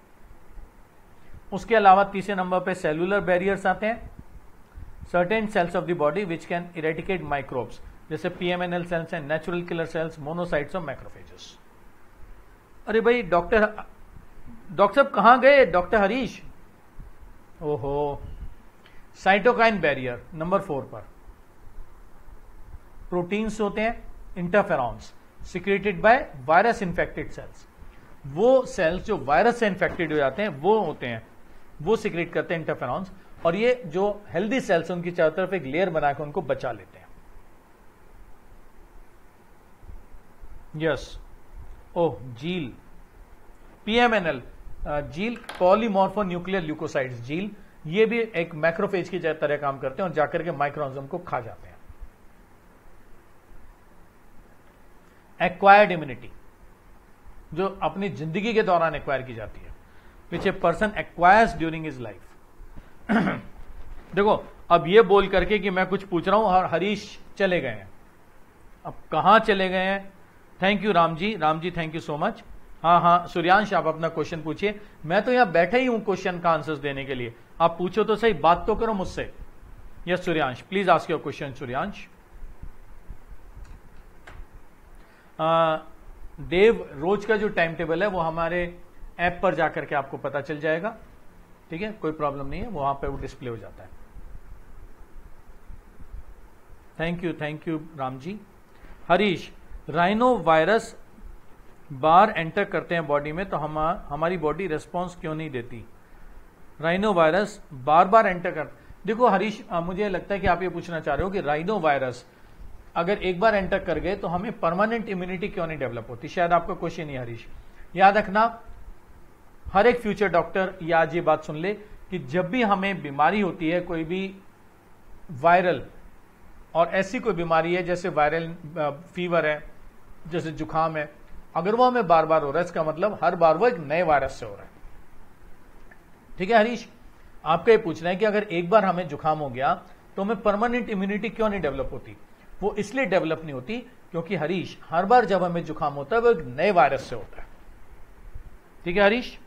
उसके अलावा तीसरे नंबर पे सेलुलर बैरियर्स आते हैं, certain cells of the body which can eradicate microbes, जैसे पीएमएनएल सेल्स हैं, नेचुरल किलर सेल्स, मोनोसाइट्स और मैक्रोफेजेस। अरे भाई डॉक्टर डॉक्टर साहब कहां गए डॉक्टर हरीश? ओहो, साइटोकाइन बैरियर नंबर फोर पर। प्रोटीन्स होते हैं, interferons, secreted by virus infected cells. वो सेल्स जो वायरस से इन्फेक्टेड हो जाते हैं वो होते हैं, वो सिक्रेट करते हैं इंटरफेरॉन्स, और ये जो हेल्दी सेल्स उनकी चारों तरफ एक लेयर बनाकर उनको बचा लेते हैं। Yes, oh Jeel, PMNL, Jeel polymorphonuclear leucocytes, Jeel, ये भी एक मैक्रोफेज की तरह काम करते हैं और जाकर के माइक्रोऑर्गेनिज्म को खा जाते हैं। एक्वायर्ड इम्यूनिटी जो अपनी जिंदगी के दौरान एक्वायर की जाती है, which a person acquires during his life. देखो अब ये बोल करके कि मैं कुछ पूछ रहा हूं और हरीश चले गए हैं, अब कहां चले गए हैं? Thank you Ram ji, Ram ji thank you so much. हाँ हाँ सूर्यांश आप अपना क्वेश्चन पूछिए, मैं तो यहां बैठा ही हूं क्वेश्चन का आंसर्स देने के लिए, आप पूछो तो सही, बात तो करो मुझसे। Yes Suryansh, please ask your question Suryansh. Dev, रोज का जो टाइम टेबल है वो हमारे ऐप पर जाकर के आपको पता चल जाएगा, ठीक है, कोई प्रॉब्लम नहीं है, वहां पे वो डिस्प्ले हो जाता है। Thank you, thank you Ram ji. Harish, rhino virus बार एंटर करते हैं बॉडी में तो हम हमारी बॉडी रिस्पॉन्स क्यों नहीं देती? राइनो वायरस बार बार एंटर कर, देखो हरीश मुझे लगता है कि आप ये पूछना चाह रहे हो कि राइनो वायरस अगर एक बार एंटर कर गए तो हमें परमानेंट इम्यूनिटी क्यों नहीं डेवलप होती, शायद आपका क्वेश्चन ही हरीश। याद रखना, हर एक फ्यूचर डॉक्टर ये आज ये बात सुन ले कि जब भी हमें बीमारी होती है, कोई भी वायरल और ऐसी कोई बीमारी है जैसे वायरल फीवर है, जैसे जुकाम है, अगर वो हमें बार बार हो रहा है इसका मतलब हर बार वो एक नए वायरस से हो रहा है। ठीक है हरीश, आपका ये पूछना है कि अगर एक बार हमें जुकाम हो गया तो हमें परमानेंट इम्यूनिटी क्यों नहीं डेवलप होती? वो इसलिए डेवलप नहीं होती क्योंकि हरीश हर बार जब हमें जुकाम होता है वो एक नए वायरस से होता है। ठीक है हरीश।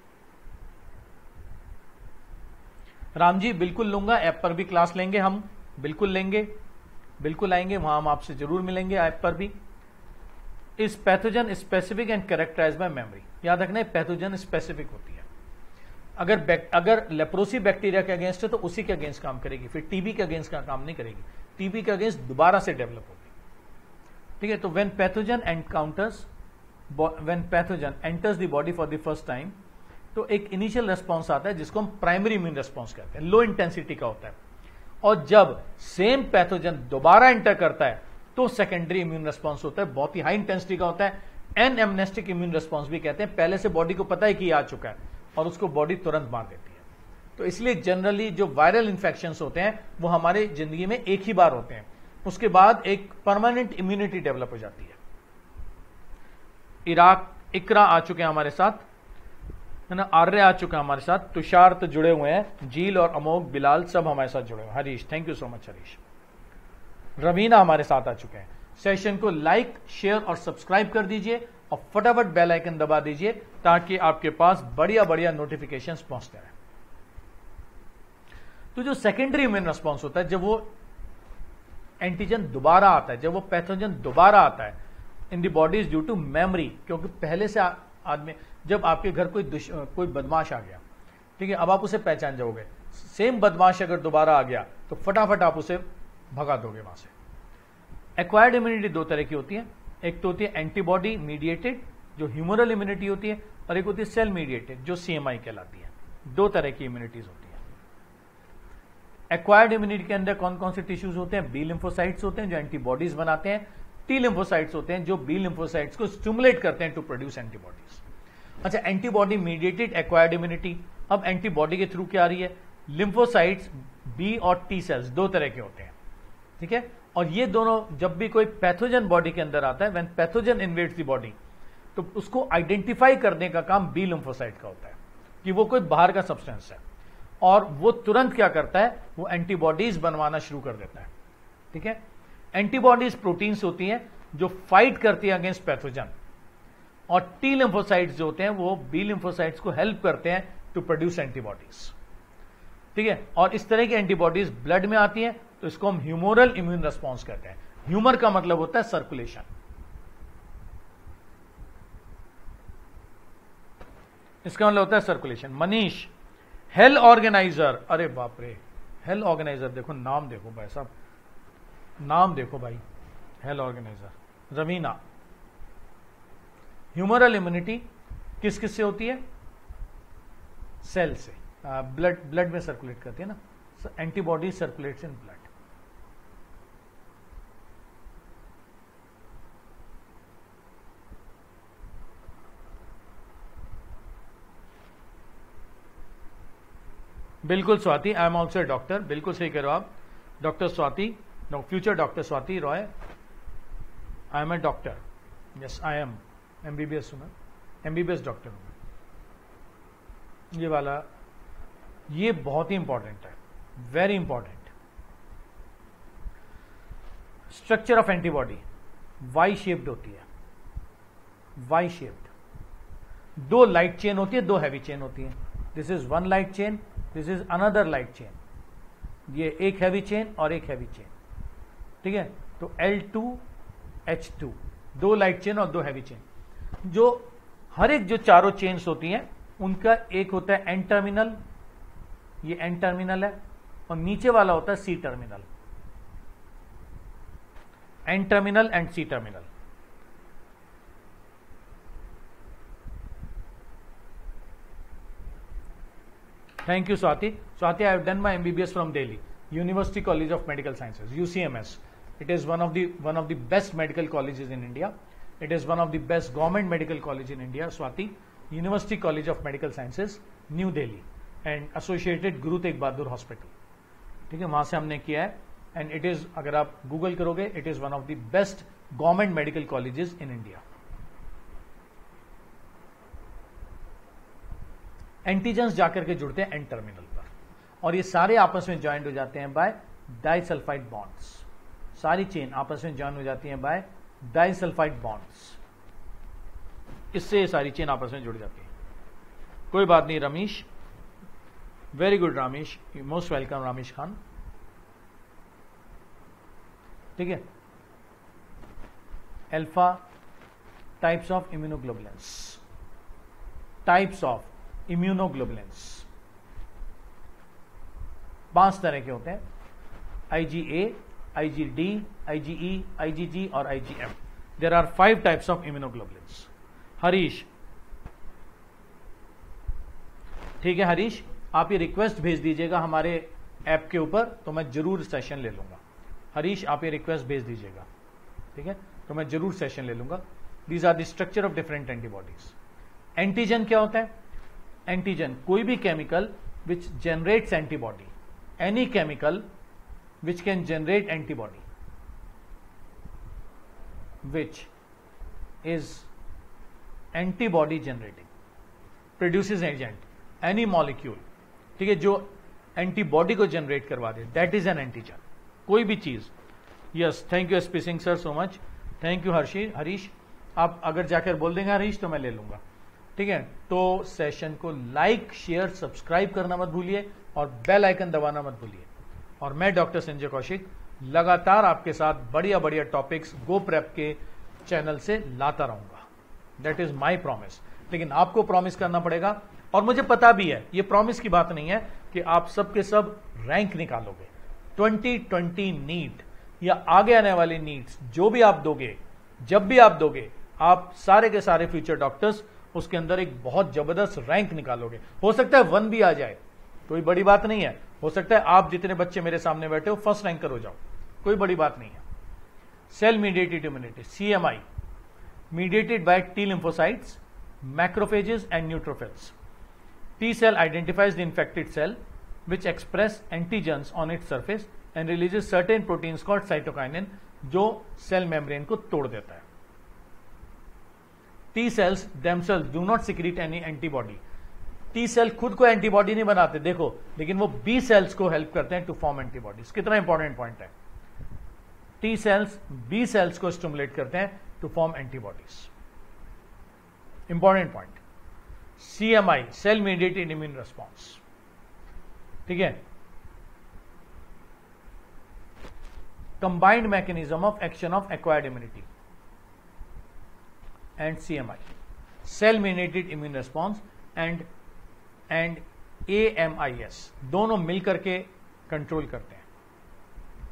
राम जी बिल्कुल लूंगा, ऐप पर भी क्लास लेंगे हम, बिल्कुल लेंगे, बिल्कुल आएंगे, वहां हम आपसे जरूर मिलेंगे ऐप पर भी। इस pathogen specific and characterise by memory, याद रखना पैथोजन स्पेसिफिक होती है। अगर अगर लेप्रोसी बैक्टीरिया के अगेंस्ट है तो उसी के अगेंस्ट काम करेगी, फिर टीबी के अगेंस्ट का काम नहीं करेगी, टीबी के अगेंस्ट दोबारा से डेवलप होगी। ठीक है, तो when pathogen encounters when pathogen enters the body for the first time, तो एक इनिशियल रेस्पॉन्स आता है जिसको हम प्राइमरी इम्यून रेस्पॉन्स कहते हैं, लो इंटेंसिटी का होता है। और जब सेम पैथोजन दोबारा एंटर करता है तो सेकेंडरी इम्यून रेस्पॉन्स होता है, बहुत ही हाई इंटेंसिटी का होता है, एन एमनेस्टिक इम्यून रेस्पॉन्स भी कहते हैं। पहले से बॉडी को पता है कि ये आ चुका है और उसको बॉडी तुरंत मार देती है। तो इसलिए जनरली जो वायरल इंफेक्शंस होते हैं वो हमारे जिंदगी में एक ही बार होते हैं, उसके बाद एक परमानेंट इम्यूनिटी डेवलप हो जाती है। इराक इकरा आ चुके हैं हमारे साथ, है ना, आर्य आ चुका है हमारे साथ, तुषार तो जुड़े हुए हैं, जील और अमोघ, बिलाल सब हमारे साथ जुड़े हुए हैं। Harish thank you so much Harish. Raveena हमारे साथ आ चुके हैं। सेशन को लाइक शेयर और सब्सक्राइब कर दीजिए और फटाफट बेल आइकन दबा दीजिए ताकि आपके पास बढ़िया बढ़िया नोटिफिकेशंस पहुंचते रहें। तो जो सेकेंडरी इम्यून रिस्पॉन्स होता है, जब वो एंटीजन दोबारा आता है, जब वो पैथोजन दोबारा आता है in the body is due to memory, क्योंकि पहले से आदमी, जब आपके घर कोई कोई बदमाश आ गया, ठीक है, अब आप उसे पहचान जाओगे, सेम बदमाश अगर दोबारा आ गया तो फटाफट आप उसे भगा दोगे वहां से। एक्वायर्ड इम्यूनिटी दो तरह की होती है, एक तो होती है एंटीबॉडी मीडिएटेड जो ह्यूमरल इम्यूनिटी होती है, और एक होती है सेल मीडिएटेड जो सीएमआई कहलाती है। दो तरह की इम्यूनिटीज होती है। एक्वायर्ड इम्यूनिटी के अंदर कौन कौन से टिश्यूज होते हैं? बी लिम्फोसाइट्स होते हैं जो एंटीबॉडीज बनाते हैं, टी लिम्फोसाइट्स होते हैं जो बी लिम्फोसाइट्स को स्टिमुलेट करते हैं टू प्रोड्यूस एंटीबॉडीज। अच्छा, एंटीबॉडी मीडिएटेड एक्वायर्ड इम्यूनिटी, अब एंटीबॉडी के थ्रू क्या आ रही है? लिम्फोसाइट्स बी और टी सेल्स दो तरह के होते हैं, ठीक है, और ये दोनों जब भी कोई पैथोजन बॉडी के अंदर आता है, when pathogen invades the body, तो उसको आइडेंटिफाई करने का काम बी लिम्फोसाइट का होता है कि वो कोई बाहर का सब्सटेंस है, और वो तुरंत क्या करता है, वो एंटीबॉडीज बनवाना शुरू कर देता है। ठीक है, एंटीबॉडीज प्रोटीन्स होती हैं जो फाइट करती है अगेंस्ट पैथोजन, और टी लिम्फोसाइट्स जो होते हैं वो बी लिम्फोसाइट्स को हेल्प करते हैं टू प्रोड्यूस एंटीबॉडीज। ठीक है, और इस तरह की एंटीबॉडीज ब्लड में आती हैं तो इसको हम ह्यूमरल इम्यून रेस्पॉन्स कहते हैं। ह्यूमर का मतलब होता है सर्कुलेशन। इसका मतलब होता है सर्कुलेशन। मनीष, हेल ऑर्गेनाइजर, अरे बाप रे, हेल ऑर्गेनाइजर देखो, नाम देखो भाई साहब, नाम देखो भाई, हेल ऑर्गेनाइजर। रवीना, ह्यूमरल इम्यूनिटी किस किस से होती है? सेल से, ब्लड ब्लड में सर्कुलेट करती है ना, एंटीबॉडी सर्कुलेट्स इन ब्लड। बिल्कुल Swati, I am also a doctor, बिल्कुल सही कह रहे हो आप doctor Swati, future doctor Swati Roy. I am a doctor, yes I am MBBS हूं मैं, एमबीबीएस डॉक्टर हूं मैं। ये वाला ये बहुत ही इंपॉर्टेंट है, very important. Structure of antibody Y shaped होती है, वाई शेप्ड। दो लाइट चेन होती है, दो हैवी चेन होती है। This is one light chain, this is another light chain. ये एक हैवी चेन और एक हैवी चेन, ठीक है। तो एल टू एच टू, दो लाइट चेन और दो हैवी चेन। जो हर एक जो चारों चेन्स होती हैं उनका एक होता है एन टर्मिनल, ये एन टर्मिनल है, और नीचे वाला होता है C terminal. N terminal and C terminal. Thank you, Swati. Swati, I have done my M B B S from Delhi, University College of Medical Sciences, U C M S. It is one of the one of the best medical colleges in India. It is one of the best government medical college in India. Swati, University College of Medical Sciences, New Delhi, and associated Guru Tegh Bahadur Hospital. ठीक है, वहां से हमने किया है, and it is, अगर आप गूगल करोगे, it is one of the best government medical colleges in India. Antigens जाकर के जुड़ते हैं एन टर्मिनल पर, और ये सारे आपस में ज्वाइंट हो जाते हैं बाय डाइसल्फाइड बॉन्ड्स। सारी चेन आपस में ज्वाइन हो जाती हैं बाय डाइसल्फाइड बॉन्ड्स। इससे ये सारी चेन आपस में जुड़ जाती है। कोई बात नहीं Ramesh, very good Ramesh, most welcome Ramesh Khan, ठीक है। Alpha types of immunoglobulins, types of immunoglobulins पांच तरह के होते हैं, आईजीए, आईजीडी, आईजीई, आईजीजी और IgM. There are five types of immunoglobulins. Harish, ठीक है हरीश, आप ये रिक्वेस्ट भेज दीजिएगा हमारे ऐप के ऊपर, तो मैं जरूर सेशन ले लूंगा। हरीश, आप ये रिक्वेस्ट भेज दीजिएगा, ठीक है, तो मैं जरूर सेशन ले लूंगा। These are the structure of different antibodies. Antigen क्या होता है? एंटीजन कोई भी chemical which generates antibody, any chemical which can generate antibody, which is antibody generating, produces agent, any molecule, ठीक है, जो एंटीबॉडी को जनरेट करवा दे, दैट इज एन एंटीजन। कोई भी चीज। Yes, thank you SP Singh sir so much, thank you Harshi Harish. आप अगर जाकर बोल देंगे हरीश तो मैं ले लूंगा, ठीक है। तो सेशन को लाइक, शेयर, सब्सक्राइब करना मत भूलिए और बेल आइकन दबाना मत भूलिए। और मैं डॉक्टर संजय कौशिक लगातार आपके साथ बढ़िया बढ़िया टॉपिक्स गो प्रेप के चैनल से लाता रहूंगा, दैट इज माई प्रॉमिस। लेकिन आपको प्रॉमिस करना पड़ेगा, और मुझे पता भी है ये प्रॉमिस की बात नहीं है कि आप सबके सब रैंक निकालोगे। ट्वेंटी ट्वेंटी नीट या आगे आने वाली नीट्स जो भी आप दोगे, जब भी आप दोगे, आप सारे के सारे फ्यूचर डॉक्टर्स उसके अंदर एक बहुत जबरदस्त रैंक निकालोगे। हो सकता है वन भी आ जाए, कोई बड़ी बात नहीं है। हो सकता है आप जितने बच्चे मेरे सामने बैठे हो फर्स्ट रैंकर हो जाओ, कोई बड़ी बात नहीं है। Cell mediated immunity, CMI, mediated by T lymphocytes, macrophages and neutrophils. T cell identifies the infected cell which express antigens on its surface and releases certain proteins called cytokinin जो सेल मेम्ब्रेन को तोड़ देता है। T cells themselves do not secrete any antibody. T cell खुद को एंटीबॉडी नहीं बनाते देखो, लेकिन वो B cells को हेल्प करते हैं टू फॉर्म एंटीबॉडीज। कितना इंपॉर्टेंट पॉइंट है। T cells B cells को स्टिमुलेट करते हैं to form antibodies. Important point. C M I, cell mediated immune response, ठीक है। Combined mechanism of action of acquired immunity and C M I, cell mediated immune response and and A M I S, दोनों मिलकर के कंट्रोल करते हैं।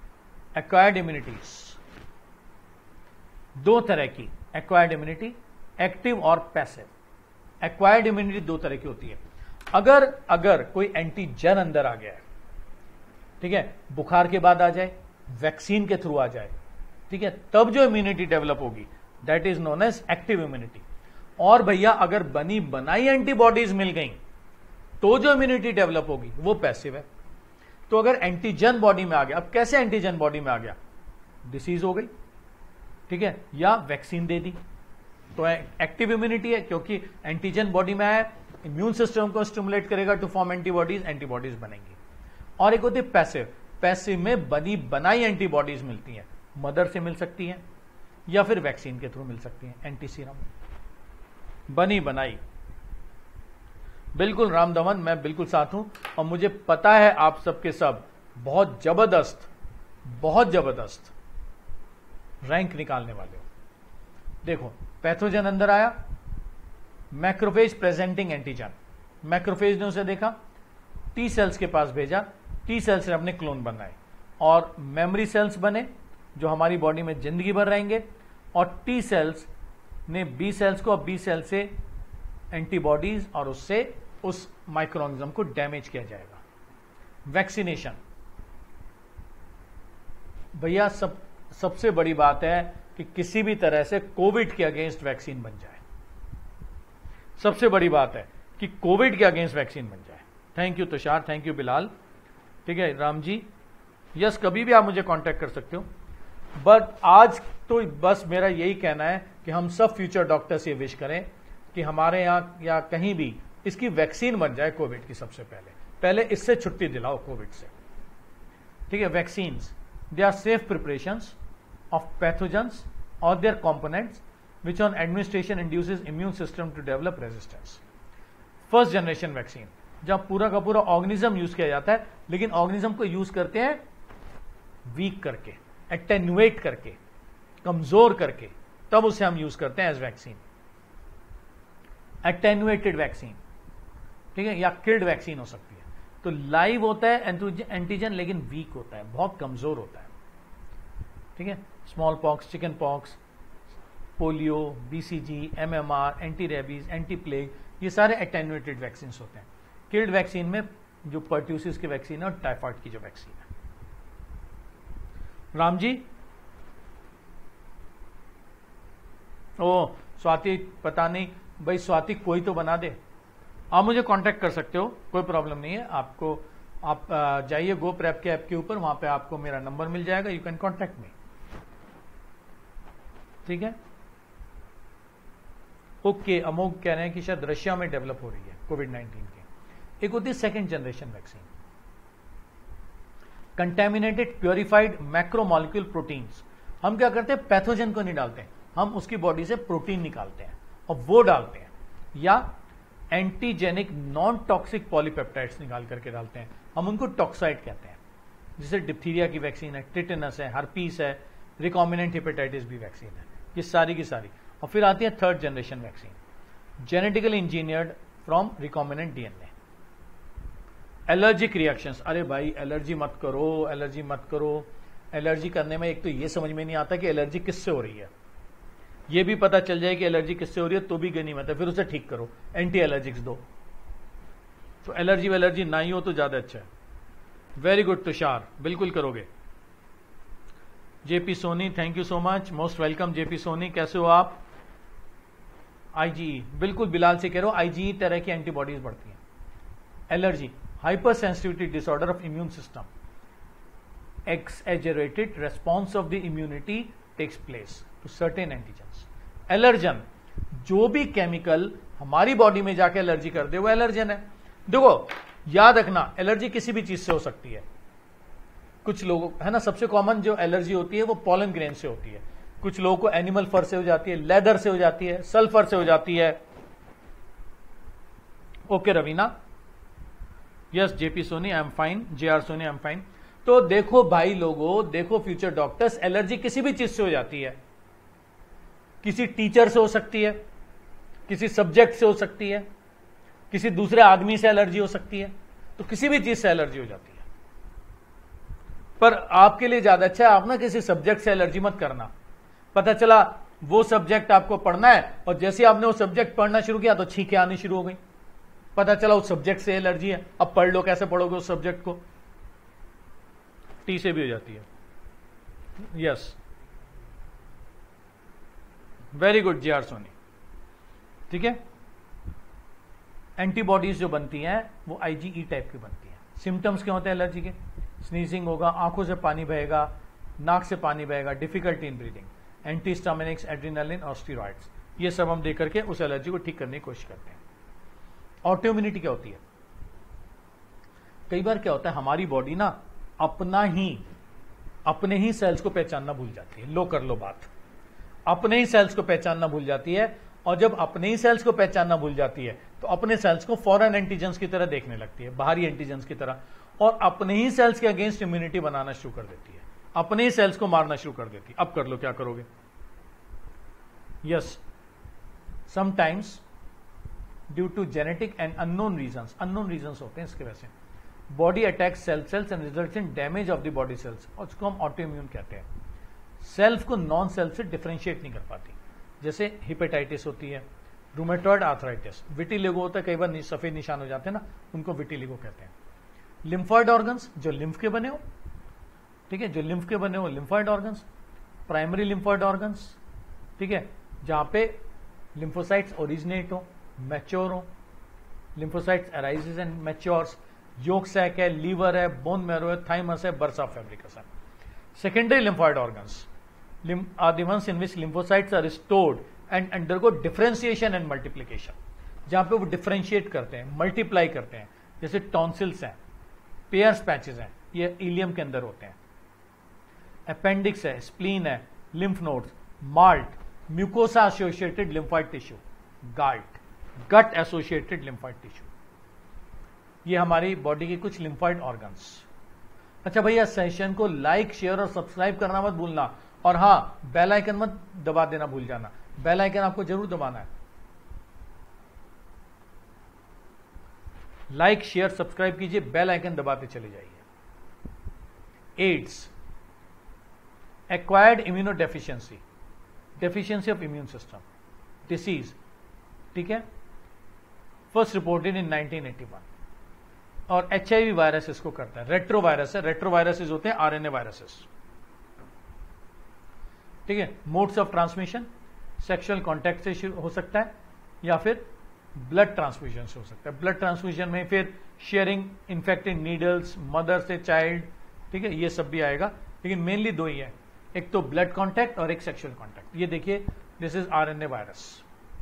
एक्वायर्ड इम्यूनिटीज दो तरह की, एक्वायर्ड इम्यूनिटी एक्टिव और पैसिव। एक्वायर्ड इम्यूनिटी दो तरह की होती है। अगर अगर कोई एंटीजन अंदर आ गया है, ठीक है, बुखार के बाद आ जाए, वैक्सीन के थ्रू आ जाए, ठीक है, तब जो इम्यूनिटी डेवलप होगी that is known as active immunity. और भैया अगर बनी बनाई एंटीबॉडीज मिल गई तो जो इम्यूनिटी डेवलप होगी वो पैसिव है। तो अगर एंटीजन बॉडी में आ गया, अब कैसे एंटीजन बॉडी में आ गया, डिसीज हो गई, ठीक है, या वैक्सीन दे दी तो एक्टिव इम्यूनिटी है, क्योंकि एंटीजन बॉडी में आया, इम्यून सिस्टम को स्टिमुलेट करेगा टू फॉर्म एंटीबॉडीज, एंटीबॉडीज बनेंगी। और एक होती है पैसिव। पैसिव में बनी बनाई एंटीबॉडीज मिलती हैं, मदर से मिल सकती हैं या फिर वैक्सीन के थ्रू मिल सकती हैं, एंटी सीरम बनी बनाई। बिल्कुल राम दमन, मैं बिल्कुल साथ हूं और मुझे पता है आप सबके सब बहुत जबरदस्त बहुत जबरदस्त रैंक निकालने वाले हो। देखो पैथोजन अंदर आया, मैक्रोफेज प्रेजेंटिंग एंटीजन, मैक्रोफेज ने उसे देखा, टी सेल्स के पास भेजा, टी सेल्स ने अपने क्लोन बनाए और मेमोरी सेल्स बने जो हमारी बॉडी में जिंदगी भर रहेंगे, और टी सेल्स ने बी सेल्स को, बी सेल से एंटीबॉडीज और उससे उस माइक्रोऑर्गेनिज्म को डैमेज किया जाएगा। वैक्सीनेशन भैया सब सबसे बड़ी बात है कि किसी भी तरह से कोविड के अगेंस्ट वैक्सीन बन जाए, सबसे बड़ी बात है कि कोविड के अगेंस्ट वैक्सीन बन जाए। Thank you Tushar, thank you Bilal, ठीक है राम जी, यस कभी भी आप मुझे कांटेक्ट कर सकते हो। बट आज तो बस मेरा यही कहना है कि हम सब फ्यूचर डॉक्टर्स ये विश करें कि हमारे यहाँ या कहीं भी इसकी वैक्सीन बन जाए कोविड की। सबसे पहले पहले इससे छुट्टी दिलाओ कोविड से, ठीक है। Vaccines they are safe preparations of pathogens और their components which on administration induces immune system to develop resistance। First generation vaccine जब पूरा का पूरा ऑर्गेनिज्म यूज किया जाता है, लेकिन ऑर्गेनिज्म को यूज करते हैं वीक करके, एटेन्युएट करके, कमजोर करके, तब उसे हम यूज करते हैं एज वैक्सीन, एटेन्युएटेड वैक्सीन, ठीक है, या किल्ड वैक्सीन हो सकती है। तो लाइव होता है एंटीजन लेकिन वीक होता है, बहुत कमजोर होता है, ठीक है। Small pox, chicken pox, polio, BCG, MMR, anti rabies, anti plague, ये सारे एटेन्युएटेड वैक्सीन होते हैं। किल्ड वैक्सीन में जो पर्ट्यूसिस की वैक्सीन है और टाइफाइड की जो वैक्सीन है। राम जी, ओ स्वाति, पता नहीं भाई, स्वाति कोई तो बना दे। आप मुझे कांटेक्ट कर सकते हो, कोई प्रॉब्लम नहीं है आपको। आप जाइए गो प्रेप के ऐप के ऊपर, वहां पे आपको मेरा नंबर मिल जाएगा, यू कैन कॉन्टेक्ट मी, ठीक है। ओके, अमोघ कह रहे हैं कि शायद रशिया में डेवलप हो रही है कोविड नाइनटीन की। एक होती है second generation vaccine, contaminated purified macromolecule proteins. हम क्या करते हैं, पैथोजन को नहीं डालते हैं, हम उसकी बॉडी से प्रोटीन निकालते हैं और वो डालते हैं, या एंटीजेनिक नॉन टॉक्सिक पॉलीपेप्टाइड्स निकाल करके डालते हैं, हम उनको टॉक्साइड कहते हैं। जैसे डिप्थीरिया की वैक्सीन है, टिटेनस है, हर्पीस है, रिकॉम्बिनेंट हेपेटाइटिस बी वैक्सीन है, ये सारी की सारी। और फिर आती है third generation vaccine, genetically engineered from recombinant DNA. Allergic reactions, अरे भाई एलर्जी मत करो, एलर्जी मत करो। एलर्जी करने में एक तो ये समझ में नहीं आता कि एलर्जी किससे हो रही है, ये भी पता चल जाए कि एलर्जी किससे हो रही है तो भी गनीमत है, फिर उसे ठीक करो, एंटी एलर्जिक्स दो। तो एलर्जी वेलर्जी ना ही हो तो ज्यादा अच्छा है। वेरी गुड तुषार, बिल्कुल करोगे। JP Soni, thank you so much, most welcome JP Soni, कैसे हो आप। आईजीई, बिल्कुल बिलाल से कह रहे हो, आईजीई तरह की एंटीबॉडीज बढ़ती हैं। Allergy, hyper sensitivity disorder of immune system, exaggerated response of the immunity takes place to certain antigens. Allergen, जो भी केमिकल हमारी बॉडी में जाके एलर्जी कर दे वो एलर्जन है। देखो याद रखना, एलर्जी किसी भी चीज से हो सकती है। कुछ लोगों, है ना, सबसे कॉमन जो एलर्जी होती है वो पॉलन ग्रेन से होती है, कुछ लोगों को एनिमल फर से हो जाती है, लेदर से हो जाती है, सल्फर से हो जाती है। Okay Raveena, yes JP Soni, I am fine, J R Soni, I am fine. तो देखो भाई लोगों, देखो फ्यूचर डॉक्टर्स, एलर्जी किसी भी चीज से हो जाती है, किसी टीचर से हो सकती है, किसी सब्जेक्ट से हो सकती है, किसी दूसरे आदमी से एलर्जी हो सकती है, तो किसी भी चीज से एलर्जी हो जाती है। पर आपके लिए ज्यादा अच्छा है आप ना किसी सब्जेक्ट से एलर्जी मत करना। पता चला वो सब्जेक्ट आपको पढ़ना है और जैसे आपने वो सब्जेक्ट पढ़ना शुरू किया तो छींकें आनी शुरू हो गई, पता चला उस सब्जेक्ट से एलर्जी है। अब पढ़ लो, कैसे पढ़ोगे उस सब्जेक्ट को? टी से भी हो जाती है। Yes, very good G R Soni. ठीक है, एंटीबॉडीज जो बनती हैं वो आईजीई टाइप की बनती हैं। सिम्टम्स क्या होते हैं एलर्जी के? स्नीजिंग होगा, आंखों से पानी बहेगा, नाक से पानी बहेगा, difficulty in breathing, antihistaminics, adrenaline और स्टीरॉइड्स, ये सब हम दे करके उस एलर्जी को ठीक करने की कोशिश करते हैं। ऑटोइम्यूनिटी क्या होती है? कई बार क्या होता है, हमारी बॉडी ना अपना ही अपने ही सेल्स को पहचानना भूल जाती है। लो कर लो बात, अपने ही सेल्स को पहचानना भूल जाती है, और जब अपने ही सेल्स को पहचानना भूल जाती है तो अपने सेल्स को फॉरेन एंटीजेंस की तरह देखने लगती है, बाहरी एंटीजेंस की तरह, और अपने ही सेल्स के अगेंस्ट इम्यूनिटी बनाना शुरू कर देती है, अपने ही सेल्स को मारना शुरू कर देती है। अब कर लो, क्या करोगे? Yes, sometimes due to genetic and unknown reasons, unknown reasons होते हैं इसके वैसे, body attacks cell cells and results in damage of the body cells, और उसको हम ऑटोइम्यून कहते हैं। सेल्फ को नॉन सेल्फ से डिफरेंशिएट नहीं कर पाती, जैसे हिपेटाइटिस होती है, रूमेटॉइड आर्थराइटिस, विटिलिगो होता है, कई बार सफेद निशान हो जाते हैं ना, उनको विटिलिगो कहते हैं। लिम्फॉइड ऑर्गन्स जो लिम्फ के बने हो, ठीक है, जो लिम्फ के बने हो lymphoid organs, primary lymphoid organs, ठीक है, जहां पे लिम्फोसाइट्स ओरिजिनेट हो, मैच्योर हो, lymphocytes arises and matures, yolk sac है, लीवर है, बोन मैरो है, थाइमस है, बर्सा फैब्रिकस है। Secondary lymphoid organs are the ones in which lymphocytes are stored and undergo differentiation and multiplication, जहां पे वो डिफरेंशिएट करते हैं, मल्टीप्लाई करते हैं, जैसे टॉन्सिल्स हैं, पेयर्स पैचेस हैं, ये इलियम के अंदर होते हैं। अपेंडिक्स है, स्प्लीन है, lymph nodes, MALT, mucosa associated lymphoid tissue, GALT, gut associated lymphoid tissue, ये हमारी बॉडी के कुछ लिम्फॉइड ऑर्गन्स। अच्छा भैया, सेशन को लाइक, शेयर और सब्सक्राइब करना मत भूलना, और हां, बेल आइकन मत दबा देना भूल जाना, बेल आइकन आपको जरूर दबाना है। लाइक, शेयर, सब्सक्राइब कीजिए, बेल आइकन दबाते चले जाइए। AIDS, acquired immuno deficiency, deficiency of immune system disease, ठीक है, first reported in nineteen eighty one, और एचआईवी वायरस इसको करता है। रेट्रोवायरस है, रेट्रोवायरसेस होते हैं आरएनए वायरसेस, ठीक है। Modes of transmission, sexual contact से शुरू हो सकता है या फिर ब्लड ट्रांसफ्यूजन से हो सकता है। ब्लड ट्रांसफ्यूजन में फिर शेयरिंग इन्फेक्टेड नीडल्स, मदर से चाइल्ड, ठीक है, ये सब भी आएगा, लेकिन मेनली दो ही है, एक तो ब्लड कॉन्टैक्ट और एक सेक्सुअल कॉन्टैक्ट। ये देखिए, दिस इज आरएनए वायरस,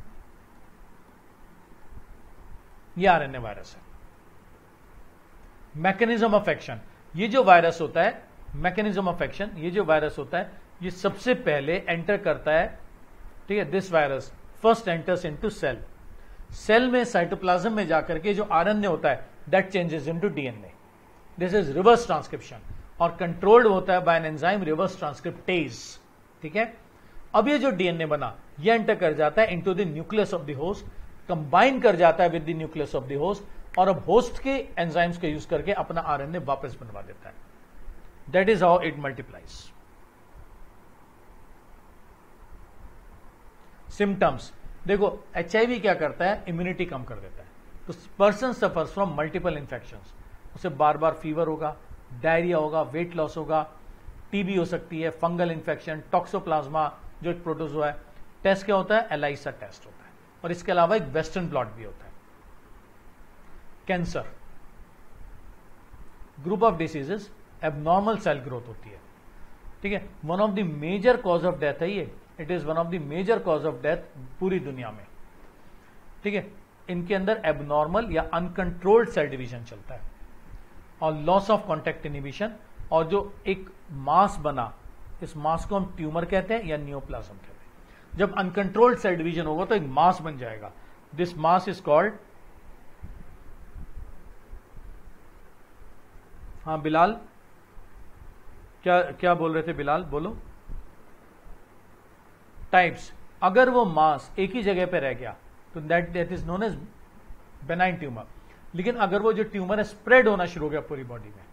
ये आरएनए वायरस है। मैकेनिज्म ऑफ एक्शन, ये जो वायरस होता है, मैकेनिज्म ऑफ एक्शन, ये जो वायरस होता है, ये सबसे पहले एंटर करता है, ठीक है, this virus first enters into cell, cell में साइटोप्लाज्म में जाकर के जो आरएनए होता है that changes into DNA, this is reverse transcription, और कंट्रोल्ड होता है by an enzyme reverse transcriptase, ठीक है। अब ये जो डीएनए बना, ये एंटर कर जाता है into the nucleus of the host, combine कर जाता है with the nucleus of the host, और अब होस्ट के एंजाइम्स का यूज करके अपना आरएनए वापस बनवा देता है। That is how it multiplies. Symptoms देखो, एचआईवी क्या करता है, इम्यूनिटी कम कर देता है, तो person suffers from multiple infections, उसे बार बार फीवर होगा, डायरिया होगा, वेट लॉस होगा, टीबी हो सकती है, फंगल इंफेक्शन, टॉक्सोप्लाज्मा जो एक प्रोटोजोआ है। टेस्ट क्या होता है, एलाइसा टेस्ट होता है, और इसके अलावा एक वेस्टर्न ब्लॉट भी होता है। Cancer, group of diseases, abnormal cell growth होती है, ठीक है, one of the major cause of death है ये, it is one of the major cause of death पूरी दुनिया में, ठीक है। इनके अंदर एबनॉर्मल या अनकंट्रोल्ड सेल डिवीजन चलता है, और लॉस ऑफ कॉन्टैक्ट इनहिबिशन, और जो एक मास बना, इस मास को हम ट्यूमर कहते हैं या नियोप्लाज्म कहते हैं। जब अनकंट्रोल्ड सेल डिवीजन होगा तो एक मास बन जाएगा, दिस मास इज कॉल्ड, हाँ बिलाल, क्या क्या बोल रहे थे बिलाल, बोलो। टाइप्स, अगर वो मास एक ही जगह पे रह गया तो that that is known as benign tumour, लेकिन अगर वो जो ट्यूमर है स्प्रेड होना शुरू हो गया पूरी बॉडी में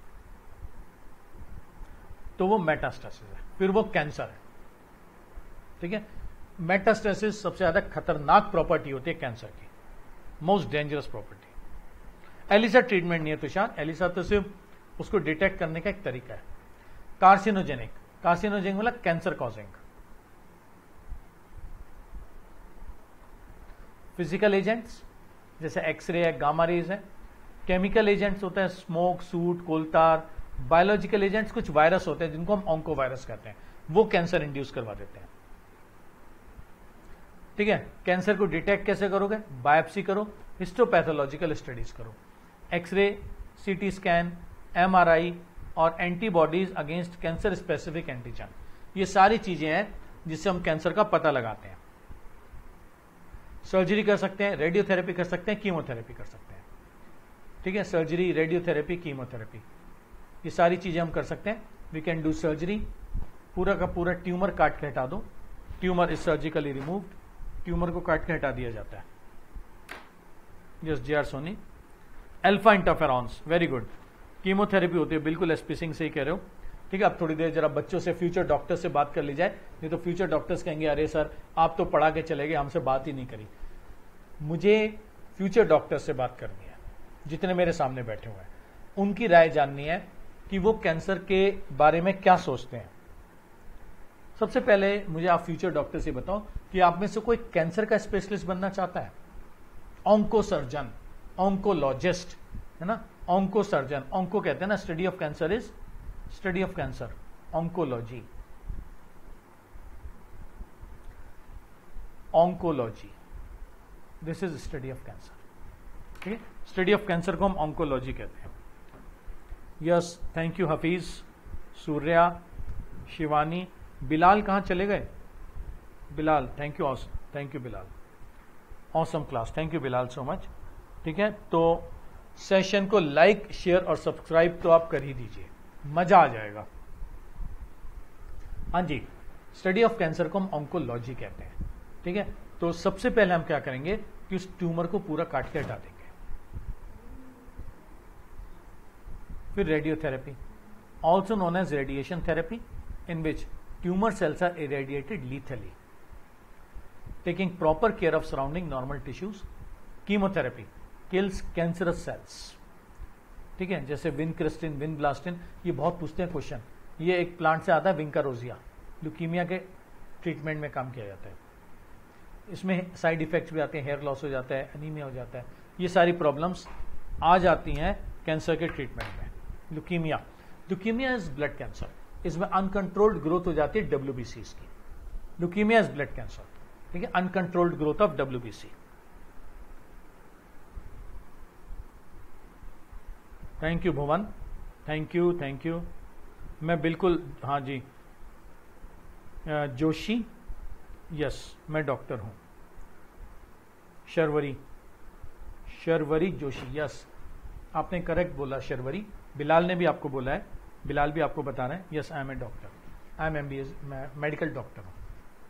तो वो मेटास्टेसिस है, फिर वो कैंसर है। ठीक है। मेटास्टेसिस सबसे ज्यादा खतरनाक प्रॉपर्टी होती है कैंसर की, most dangerous property. ELISA treatment नहीं है तुषार, एलिसा तो सिर्फ उसको डिटेक्ट करने का एक तरीका है। कार्सिनोजेनिक, कार्सिनोजेनिक मतलब कैंसर कॉजिंग। फिजिकल एजेंट्स जैसे एक्सरे है, गामा रेज है। केमिकल एजेंट्स होते हैं smoke, soot, coal tar. Biological agents कुछ वायरस होते हैं जिनको हम ऑन्कोवायरस कहते हैं, वो कैंसर इंड्यूस करवा देते हैं। ठीक है। कैंसर को डिटेक्ट कैसे करोगे? बायोप्सी करो, हिस्टोपैथोलॉजिकल स्टडीज करो, एक्सरे, सीटी स्कैन, एमआरआई और antibodies against cancer specific antigen, ये सारी चीजें हैं जिससे हम कैंसर का पता लगाते हैं। सर्जरी कर सकते हैं, रेडियोथेरेपी कर सकते हैं, कीमोथेरेपी कर सकते हैं। ठीक है। सर्जरी, रेडियोथेरेपी, कीमोथेरेपी, ये सारी चीजें हम कर सकते हैं। वी कैन डू सर्जरी, पूरा का पूरा ट्यूमर काट के हटा दो, tumour is surgically removed, tumour को काट के हटा दिया जाता है। Yes G R Soni. Alpha interferons, very good. Chemotherapy होती है, बिल्कुल एसपी सिंह से ही कह रहे हो। ठीक है। अब थोड़ी देर जरा बच्चों से, फ्यूचर डॉक्टर से बात कर ली जाए, नहीं तो फ्यूचर डॉक्टर्स कहेंगे अरे सर आप तो पढ़ा के चले गए, हमसे बात ही नहीं करी। मुझे फ्यूचर डॉक्टर से बात करनी है, जितने मेरे सामने बैठे हुए हैं, उनकी राय जाननी है कि वो कैंसर के बारे में क्या सोचते हैं। सबसे पहले मुझे आप फ्यूचर डॉक्टर से बताओ कि आप में से कोई कैंसर का स्पेशलिस्ट बनना चाहता है? ऑन्को सर्जन, ऑन्कोलॉजिस्ट, है ना, ऑन्को सर्जन। ऑन्को कहते हैं ना, study of cancer is study of cancer, oncology, oncology, this is study of cancer. ठीक है। स्टडी ऑफ कैंसर को हम ऑन्कोलॉजी कहते हैं। Yes, thank you Hafeez, Surya, Shivani. Bilal कहां चले गए? Bilal, thank you, thank you Bilal, awesome class, thank you Bilal so much. ठीक है। तो सेशन को लाइक, शेयर और सब्सक्राइब तो आप कर ही दीजिए, मजा आ जाएगा। हाँ जी, स्टडी ऑफ कैंसर को हम ऑन्कोलॉजी कहते हैं। ठीक है। तो सबसे पहले हम क्या करेंगे कि उस ट्यूमर को पूरा काट के हटा देंगे। फिर radiotherapy, also known as radiation therapy, in which tumor cells are irradiated lethally, taking proper care of surrounding normal tissues. Chemotherapy kills cancerous cells. ठीक है। जैसे विनक्रिस्टिन, विनब्लास्टिन, ये बहुत पूछते हैं क्वेश्चन। ये एक प्लांट से आता है, विंकारोजिया, ल्यूकीमिया के ट्रीटमेंट में काम किया जाता है। इसमें साइड इफेक्ट्स भी आते हैं, हेयर लॉस हो जाता है, एनीमिया हो जाता है, ये सारी प्रॉब्लम्स आ जाती हैं कैंसर के ट्रीटमेंट में। Leukaemia, leukaemia is blood cancer, इसमें अनकंट्रोल्ड ग्रोथ हो जाती है डब्ल्यूबीसी की। Leukaemia is blood cancer. ठीक है। Uncontrolled growth of WBC. Thank you Bhuvan, thank you, thank you. मैं बिल्कुल, हाँ जी, जोशी, यस, मैं डॉक्टर हूं। शर्वरी, शर्वरी जोशी, यस, आपने करेक्ट बोला शर्वरी। बिलाल ने भी आपको बोला है, बिलाल भी आपको बता रहे हैं, yes I am a doctor, I am MBS, मैं मेडिकल डॉक्टर हूं।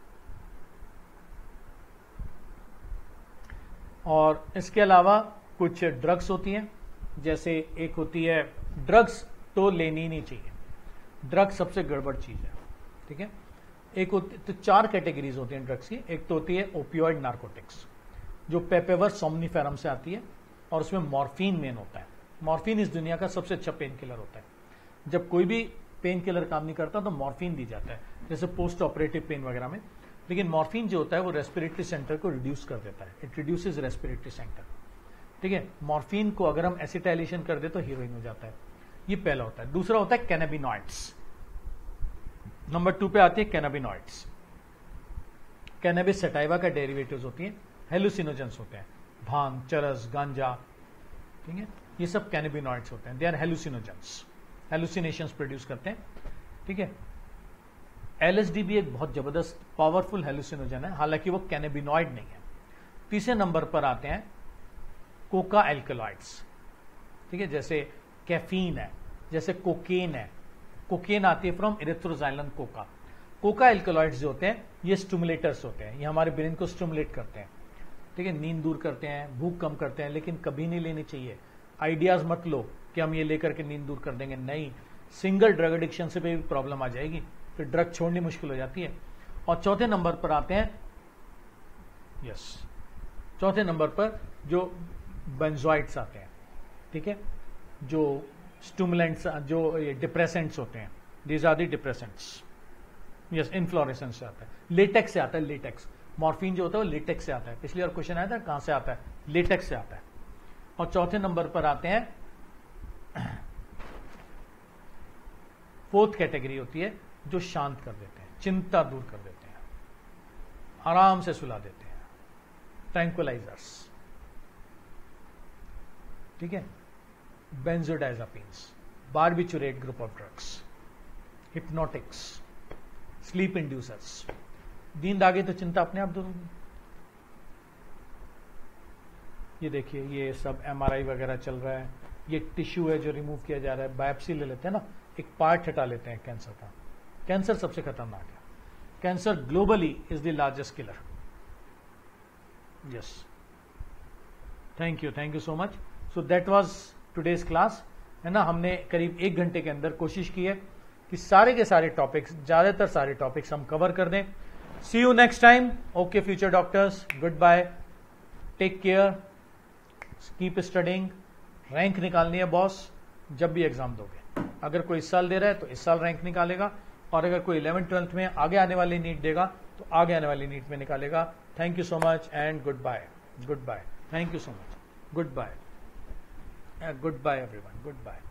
और इसके अलावा कुछ ड्रग्स होती हैं, जैसे एक होती है, ड्रग्स तो लेनी नहीं चाहिए, ड्रग्स सबसे गड़बड़ चीज है। ठीक है। एक होती, तो चार कैटेगरीज होती हैं ड्रग्स की। एक तो होती है ओपियोइड नार्कोटिक्स, जो पेपेवर सोमनीफेरम से आती है, और उसमें मॉर्फिन मेन होता है। मॉर्फिन इस दुनिया का सबसे अच्छा पेन किलर होता है। जब कोई भी पेन किलर काम नहीं करता तो मॉर्फिन दी जाता है, जैसे पोस्ट ऑपरेटिव पेन वगैरह में। लेकिन मॉर्फिन जो होता है वो रेस्पिरेटरी सेंटर को रिड्यूस कर देता है, इट रिड्यूसेस रेस्पिरेटरी सेंटर। ठीक है। मॉर्फिन को अगर हम एसिटाइलेशन कर दे तो हीरोइन हो जाता है, ये पहला होता है। दूसरा होता है कैनाबिनॉइड्स, नंबर टू पे आती है कैनाबिनॉइड्स। कैनाबिस सटाइवा का डेरिवेटिव्स होती हैं, हेलुसिनोजेंस होते हैं, भांग, चरस, गांजा। ठीक है। ये सब कैनाबिनॉइड्स होते हैं, they are hallucinogens, hallucinations produce करते हैं। ठीक है। एलएसडी भी एक बहुत जबरदस्त पावरफुल हेलुसिनोजन है, हालांकि वो कैनाबिनॉइड नहीं है। तीसरे नंबर पर आते हैं कोका एल्कलॉइड्स। ठीक है। जैसे कैफीन है, जैसे कोकेन है, कोकेन आती है from erythroxylon coca. Coca alkaloids जो होते हैं ये स्टिमुलेटर्स होते हैं, ये हमारे ब्रेन को स्टिमुलेट करते हैं। ठीक है। नींद दूर करते हैं, भूख कम करते हैं, लेकिन कभी नहीं लेनी चाहिए। आइडियाज मत लो कि हम ये लेकर के नींद दूर कर देंगे, नहीं। सिंगल ड्रग एडिक्शन से भी प्रॉब्लम आ जाएगी, फिर ड्रग छोड़नी मुश्किल हो जाती है। और चौथे नंबर पर आते हैं, यस, चौथे नंबर पर जो बेंजोइड्स आते हैं, ठीक है, जो स्टिमुलेंट्स, जो डिप्रेसेंट्स होते हैं, these are the depressants, yes, inflorescence से आता है, लेटेक्स से आता है, लेटेक्स, मॉर्फिन जो होता है वो लेटेक्स से आता है, पिछली बार क्वेश्चन आया था कहां से आता है, लेटेक्स से आता है। और चौथे नंबर पर आते हैं, फोर्थ कैटेगरी होती है जो शांत कर देते हैं, चिंता दूर कर देते हैं, आराम से सुला देते हैं, ट्रैंक्विलाइजर्स, ठीक है, benzodiazepines, barbiturate group of drugs, hypnotics, sleep inducers. नींद आ गई तो चिंता अपने आप दूर होगी। ये देखिए, ये सब एमआरआई वगैरह चल रहा है, ये टिश्यू है जो रिमूव किया जा रहा है, बायोप्सी ले लेते हैं ना, एक पार्ट हटा लेते हैं कैंसर का। कैंसर सबसे खतरनाक है, cancer globally is the largest killer. Yes, thank you, thank you so much. So that was today's class, है ना। हमने करीब एक घंटे के अंदर कोशिश की है कि सारे के सारे टॉपिक्स, ज्यादातर सारे टॉपिक्स हम कवर कर दें। See you next time. Okay future doctors, good bye, take care, keep studying. Rank निकालनी है बॉस, जब भी एग्जाम दोगे। अगर कोई इस साल दे रहा है तो इस साल रैंक निकालेगा, और अगर कोई इलेवन ट्वेल्थ में आगे आने वाली नीट देगा तो आगे आने वाली नीट में निकालेगा। Thank you so much and good bye, good bye, thank you so much, good bye, good bye everyone, good bye.